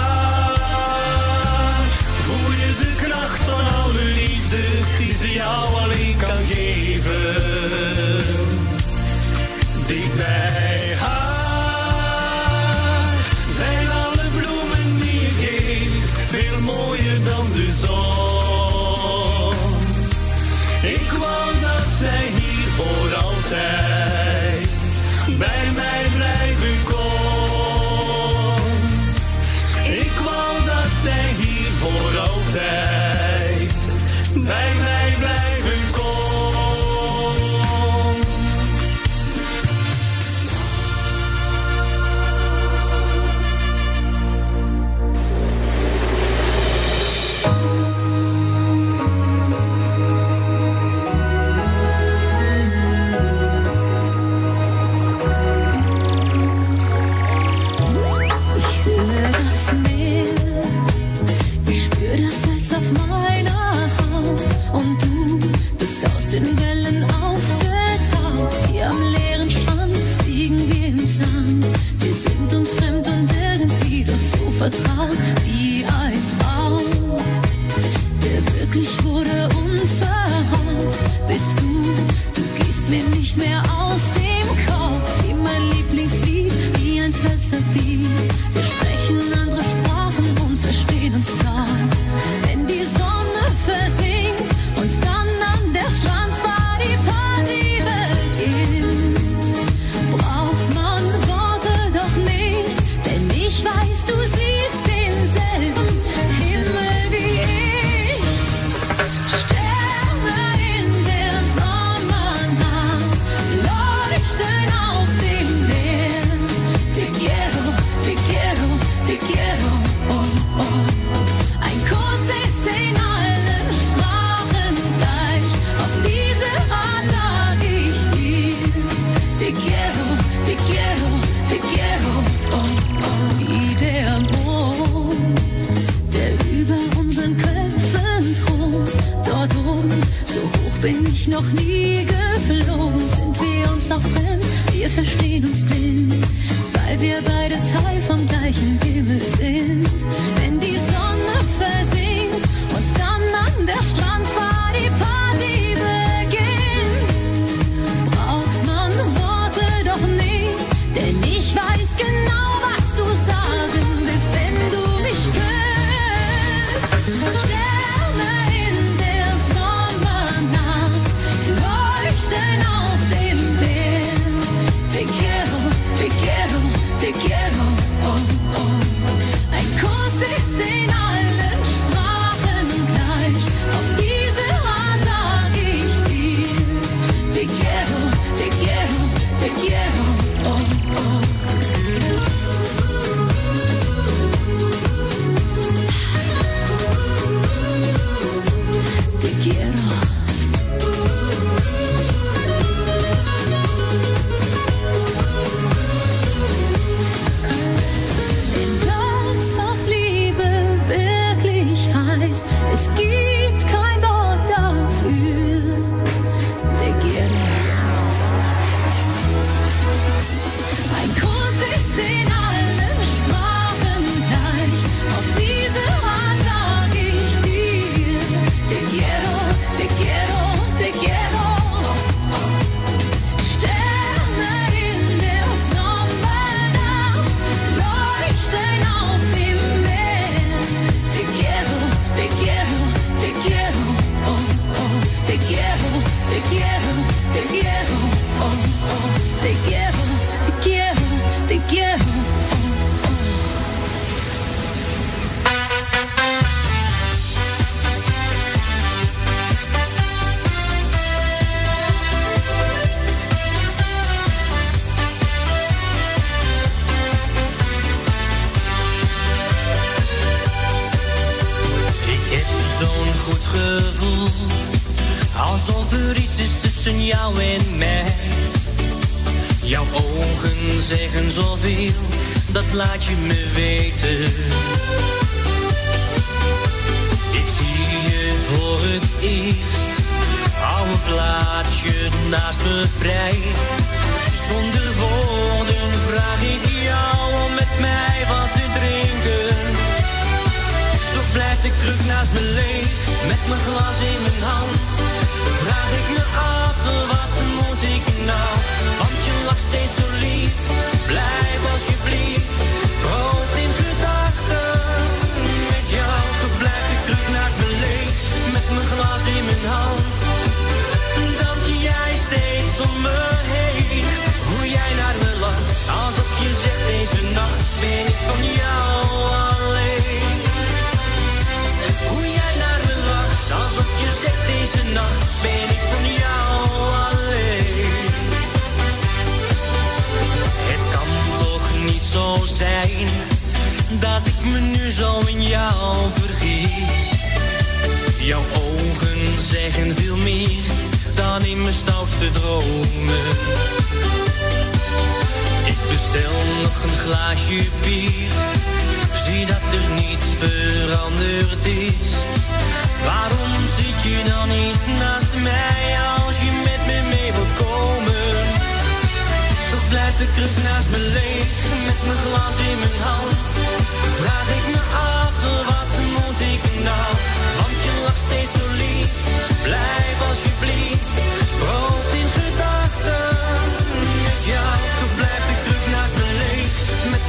haar voel je de kracht van alle liefde die ze jou alleen kan geven. Dicht bij haar zijn alle bloemen die je geeft veel mooier dan de zon. Ik wou dat zij hier voor altijd bij mij blijven kon. Ik wou dat zij hier voor altijd bij mij blijven kon. Ich spür das Salz auf meiner Haut und du bist aus den Wellen aufgetaucht. Hier am leeren Strand liegen wir im Sand. Wir sind uns fremd und irgendwie doch so vertraut wie ein Traum, der wirklich wurde unverhofft. Bist du gehst mir nicht mehr aus dem Kopf, wie mein Lieblingslied, wie ein Salzerbeat. Wir sprechen andere Sprachen und verstehen uns da. Wenn die Sonne versinkt und dann an der Strandbar die Party beginnt, braucht man Worte doch nicht, denn ich weiß, du siehst denselben Himmel wie ich. Sterne in der Sommernacht leuchten auf dem Meer. Te quiero, te quiero, te quiero, oh, oh. Ein Kuss ist in allen Sprachen gleich, auf diese Art sag ich dir. Te quiero, te quiero, te quiero, oh, oh. Wie der Mond, der über unseren Köpfen thront, dort oben, so hoch bin ich noch nie geflogen. Sind wir uns auch fremd, wir verstehen uns blind, weil wir beide Teil vom gleichen Himmel sind. Wenn die Sonne versinkt und dann an der Strandbar die Party beginnt, braucht man Worte doch nicht, denn ich weiß genau, was du sagen willst, wenn du mich küsst. Sterne in der Sommernacht leuchten auf dem Meer. Te quiero, te quiero, te quiero, oh, oh. Ein Kuss ist in allen Sprachen gleich, auf diese Art sag ich dir. Te quiero, te quiero, te quiero, oh, oh. Te quiero. Denn das, was Liebe wirklich heißt, es gibt kein Wort dafür. Te quiero. Ein Kuss ist in allen Sprachen gleich, auf diese Art sag ich dir. Te quiero, te quiero, te quiero. Sterne in der Sommernacht leuchten auf dem Meer. Te quiero, te quiero, te quiero, oh, oh. Te quiero, te quiero, te quiero, oh, oh. Te quiero, te quiero, te quiero, oh, oh. Ik heb zo'n goed gevoel, alsof er iets is tussen jou en mij. Jouw ogen zeggen zoveel, dat laat je me weten. Ik zie je voor het eerst, hou een plaatsje naast me vrij. Zonder woorden vraag ik jou om met mij wat te drinken. Zo blijft ik terug naast me leeg, met mijn glas in mijn hand. Vraag ik me af, wat moet ik nou? Want je lacht steeds zo lief, blijf alsjeblieft. Proost in gedachten, met jou. Zo blijf ik terug naast me leeg, met mijn glas in mijn hand. Dans jij steeds om me heen, hoe jij naar me lacht. Alsof je zegt, deze nacht ben ik van jou alleen. Hoe jij naar me lacht, alsof je zegt, deze nacht ben ik van jou alleen. Het kan toch niet zo zijn, dat ik me nu zo in jou vergis. Jouw ogen zeggen veel meer, dan in mijn stoutste dromen. Ik bestel nog een glaasje bier, zie dat er niets veranderd is. Waarom zit je dan niet naast mij als je met me mee wilt komen? Toch blijf ik terug naast me leeg, met mijn glas in mijn hand. Vraag ik me af, wat moet ik nou? Want je lacht steeds zo lief, blijf alsjeblieft. Proost in gedachten, met jou. Toch blijf ik terug naast me leeg, met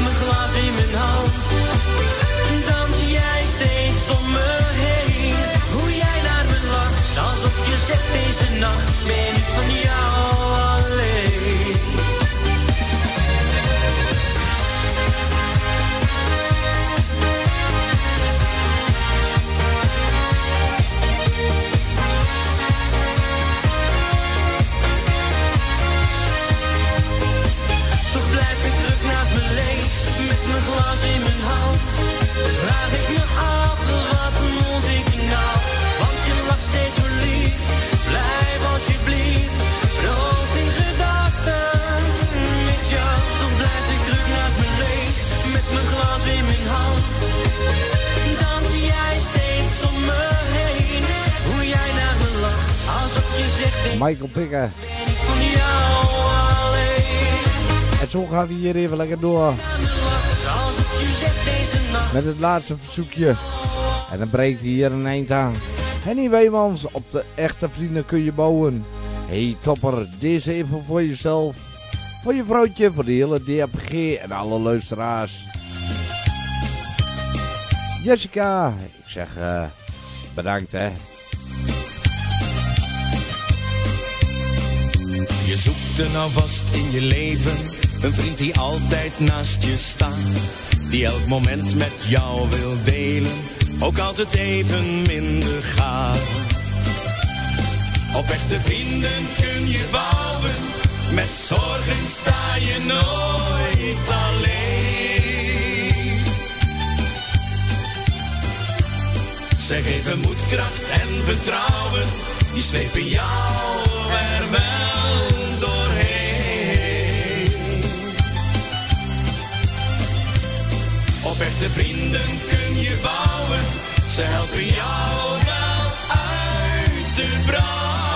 terug naast me leeg, met mijn glas in mijn hand. Vraag ik me af, wat moet ik nou? Want je lacht steeds zo lief, blijf alsjeblieft. Troost in gedachten met jou. Dan blijf ik terug naast me leeg, met mijn glas in mijn hand. Dans jij steeds om me heen, hoe jij naar me lacht, alsof je zegt Michael Picker. van jou alleen. En zo gaan we hier even lekker door Alsof je zegt deze nacht. met het laatste verzoekje. En dan breekt hier een eind aan. Henny Weemans, op de echte vrienden kun je bouwen. Hey topper, deze even voor jezelf. Voor je vrouwtje, voor de hele DAPG en alle luisteraars. Jessica, ik zeg bedankt hè. Je zoekt er nou vast in je leven een vriend die altijd naast je staat. Die elk moment met jou wil delen, ook als het even minder gaat. Op echte vrienden kun je bouwen, met zorgen sta je nooit alleen. Zij geven moed, kracht en vertrouwen, die slepen jou er wel doorheen. Op echte vrienden kun je bouwen, ze helpen jou wel uit de brand.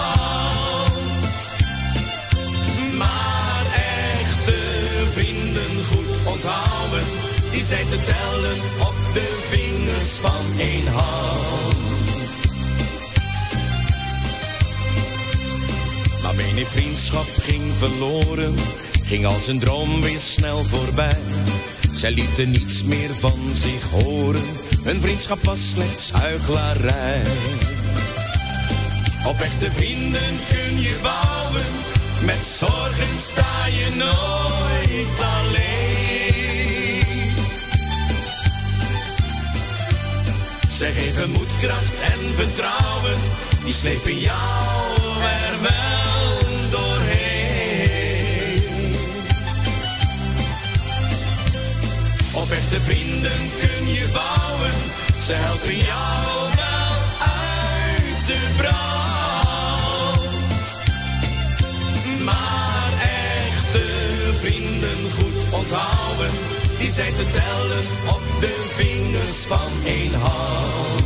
Maar echte vrienden goed onthouden, die zijn te tellen op de vingers van één hand. Maar menig vriendschap ging verloren, ging als een droom weer snel voorbij. Zij lieten niets meer van zich horen, hun vriendschap was slechts huichelarij. Op echte vrienden kun je bouwen, met zorgen sta je nooit alleen. Zij geven moed, kracht en vertrouwen, die slepen jou er wel doorheen. Op echte vrienden kun je bouwen, ze helpen jou wel uit de brand. Maar echte vrienden goed onthouden, die zijn te tellen op de vingers van één hand.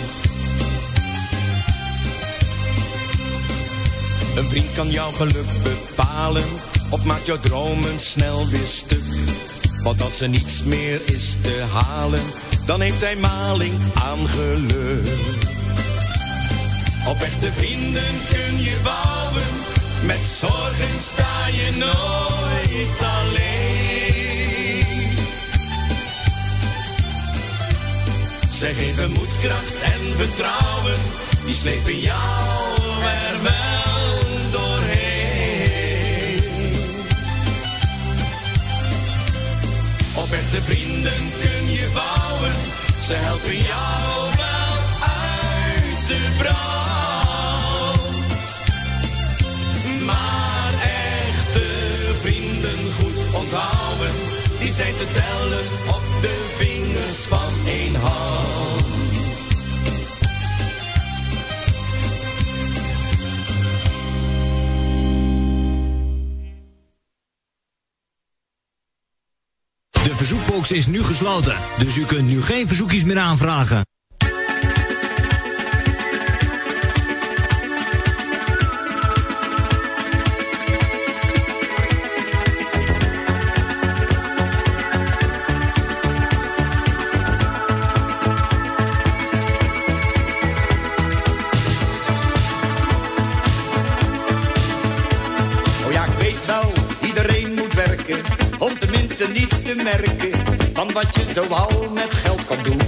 Een vriend kan jouw geluk bepalen, of maakt jouw dromen snel weer stuk. Want als er niets meer is te halen, dan heeft hij maling aan geluk. Op echte vrienden kun je bouwen, met zorgen sta je nooit alleen. Zij geven moed, kracht en vertrouwen, die slepen jou er wel doorheen. Op echte vrienden kun je bouwen, ze helpen jou wel uit de brand. Maar echte vrienden goed onthouden, die zijn te tellen op de vingers van één hand. De verzoekbox is nu gesloten, dus u kunt nu geen verzoekjes meer aanvragen. Oh ja, ik weet wel, iedereen moet werken, om tenminste niets te merken van wat je zoal met geld kan doen.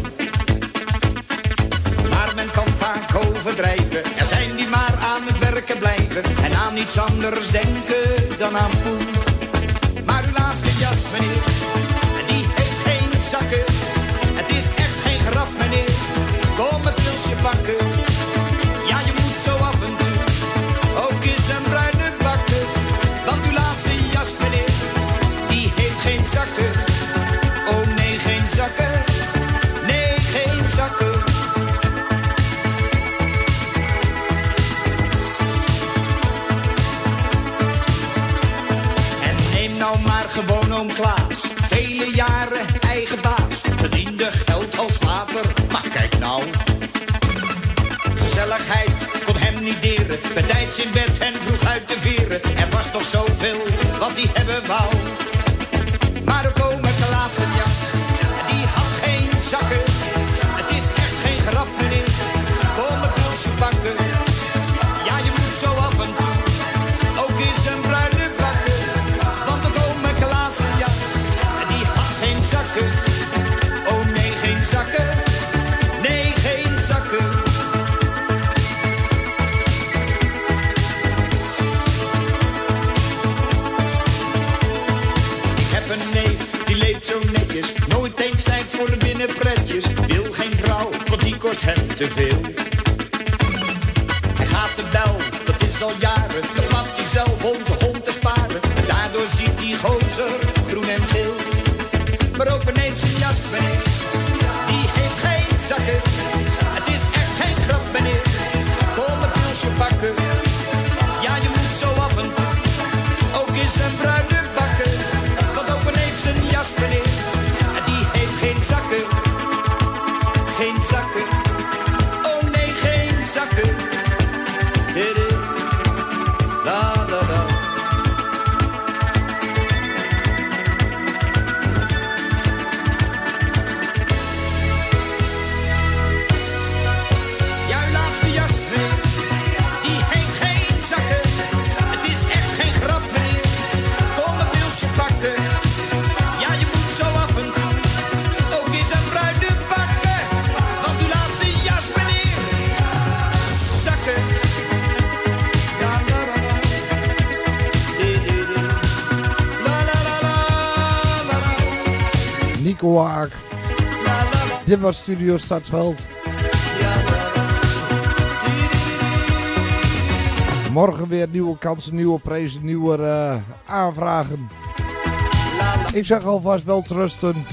Maar men kan vaak overdrijven, er zijn die maar aan het werken blijven en aan niets anders denken dan aan poen. Maar uw laatste jas, meneer, die heeft geen zakken. Het is echt geen grap, meneer, kom een pilsje pakken. Ja, je moet zo af en toe ook eens een bruine bakken, want uw laatste jas, meneer, die heeft geen zakken. agronoom Klaas, vele jaren eigen baas, verdiende geld als water, maar kijk nou. Gezelligheid kon hem niet deren, bij tijds in bed en vroeg uit de veren. Er was nog zoveel wat hij hebben wou. Maar ook ome Klaas en Jas, die had geen zakken. Het is echt geen grap meneer, kom een pilsje pakken. Ja, je moet zo af en toe ook eens een bruine bakken. Want ook ome Klaas en Jas, die had geen zakken. Oh nee, geen zakken, nee, geen zakken. Die leeft zo netjes, nooit eens tijd voor de binnenpretjes. Wil geen vrouw, want die kost hem te veel. Hij gaat de bel, dat is al jaren. Dan blaft hij zelf om zijn hond te sparen. Daardoor ziet die gozer groen en geel. Maar ook ineens zijn jas, meneer, die heeft geen zakken. Het is echt geen grap, meneer, kom een pilsje pakken. Ja, je moet zo af en toe ook eens een bruine bakken. Zijn jas, meneer, die heeft geen zakken. Geen zakken. Oh nee, geen zakken. Dede. La la la. Jouw laatste jas, meneer, die heeft geen zakken. Het is echt geen grap, meneer, kom een pilsje pakken. Nico Haak. Dit was Studio Stadsveld. Morgen weer nieuwe kansen, nieuwe prijzen, nieuwe aanvragen. Ik zeg alvast wel trusten.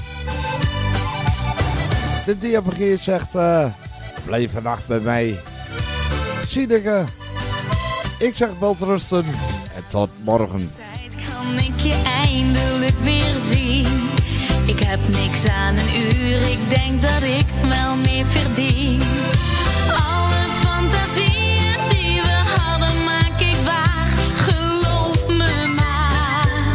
De DFG zegt, blijf vannacht bij mij. Ziedeke. Ik zeg wel trusten. En tot morgen. Kan ik je eindelijk weer zien. Ik heb niks aan een uur, ik denk dat ik wel meer verdien. Alle fantasieën die we hadden maak ik waar, geloof me maar.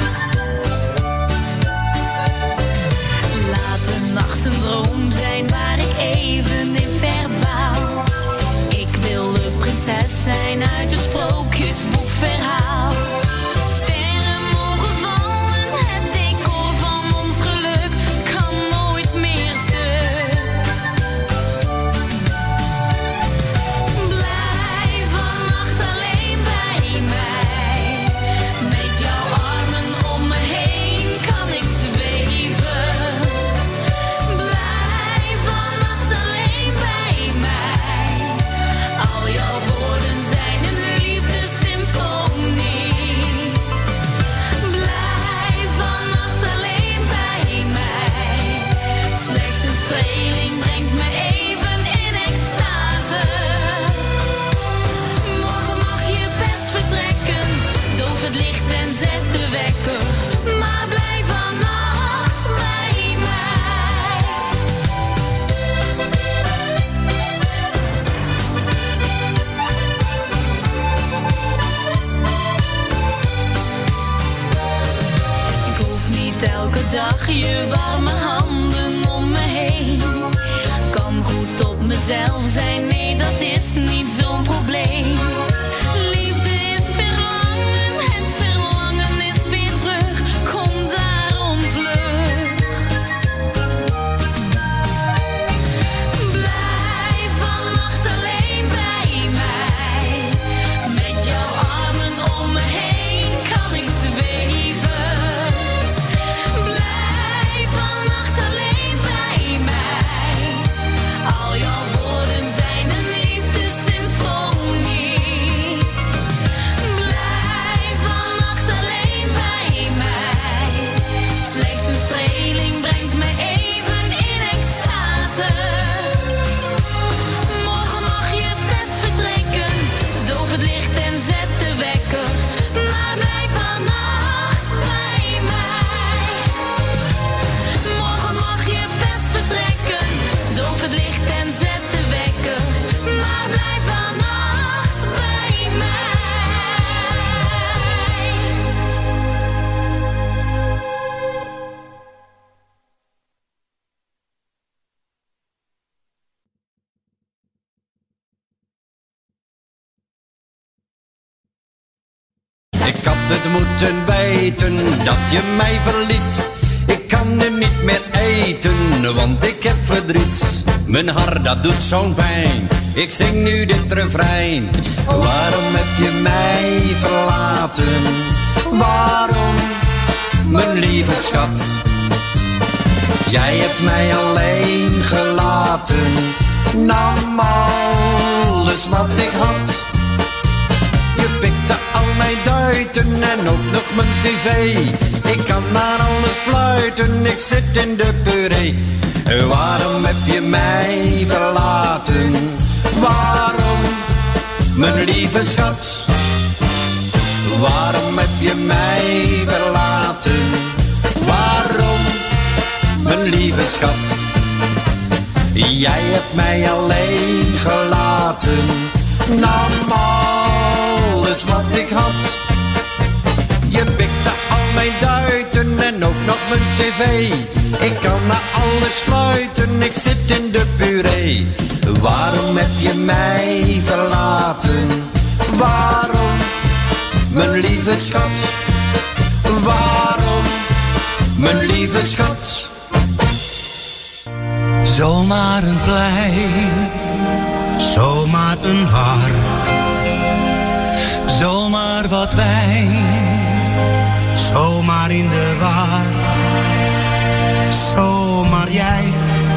Laat de nacht een droom zijn waar ik even in verdwaal. Ik wil de prinses zijn uit het sprookjesboekverhaal. Maar blijf vannacht bij mij. Ik hoef niet elke dag je warme handen om me heen. Kan goed op mezelf zijn, nee dat is niet zo'n probleem. Al jouw woorden zijn een liefdessymfonie. Ik had het moeten weten dat je mij verliet. Ik kan nu niet meer eten, want ik heb verdriet. Mijn hart dat doet zo'n pijn, ik zing nu dit refrein. Waarom heb je mij verlaten? Waarom, mijn lieve schat? Jij hebt mij alleen gelaten, nam alles wat ik had. Je pikte al mijn duiten en ook nog mijn tv. Ik kan naar alles fluiten, ik zit in de puree. Waarom heb je mij verlaten? Waarom, mijn lieve schat? Waarom heb je mij verlaten? Waarom, mijn lieve schat? Jij hebt mij alleen gelaten, nam alles wat ik had. Je pikte al mijn duiten en ook nog mijn tv. Ik kan naar alles fluiten, ik zit in de puree. Waarom heb je mij verlaten? Waarom, mijn lieve schat? Waarom, mijn lieve schat? Zomaar een plein, zomaar een bar, zomaar wat wijn, zomaar in de war. Zomaar jij,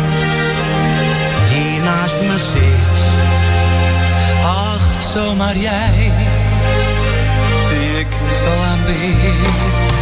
die naast me zit. Ach, zomaar jij, die ik zo aanbid.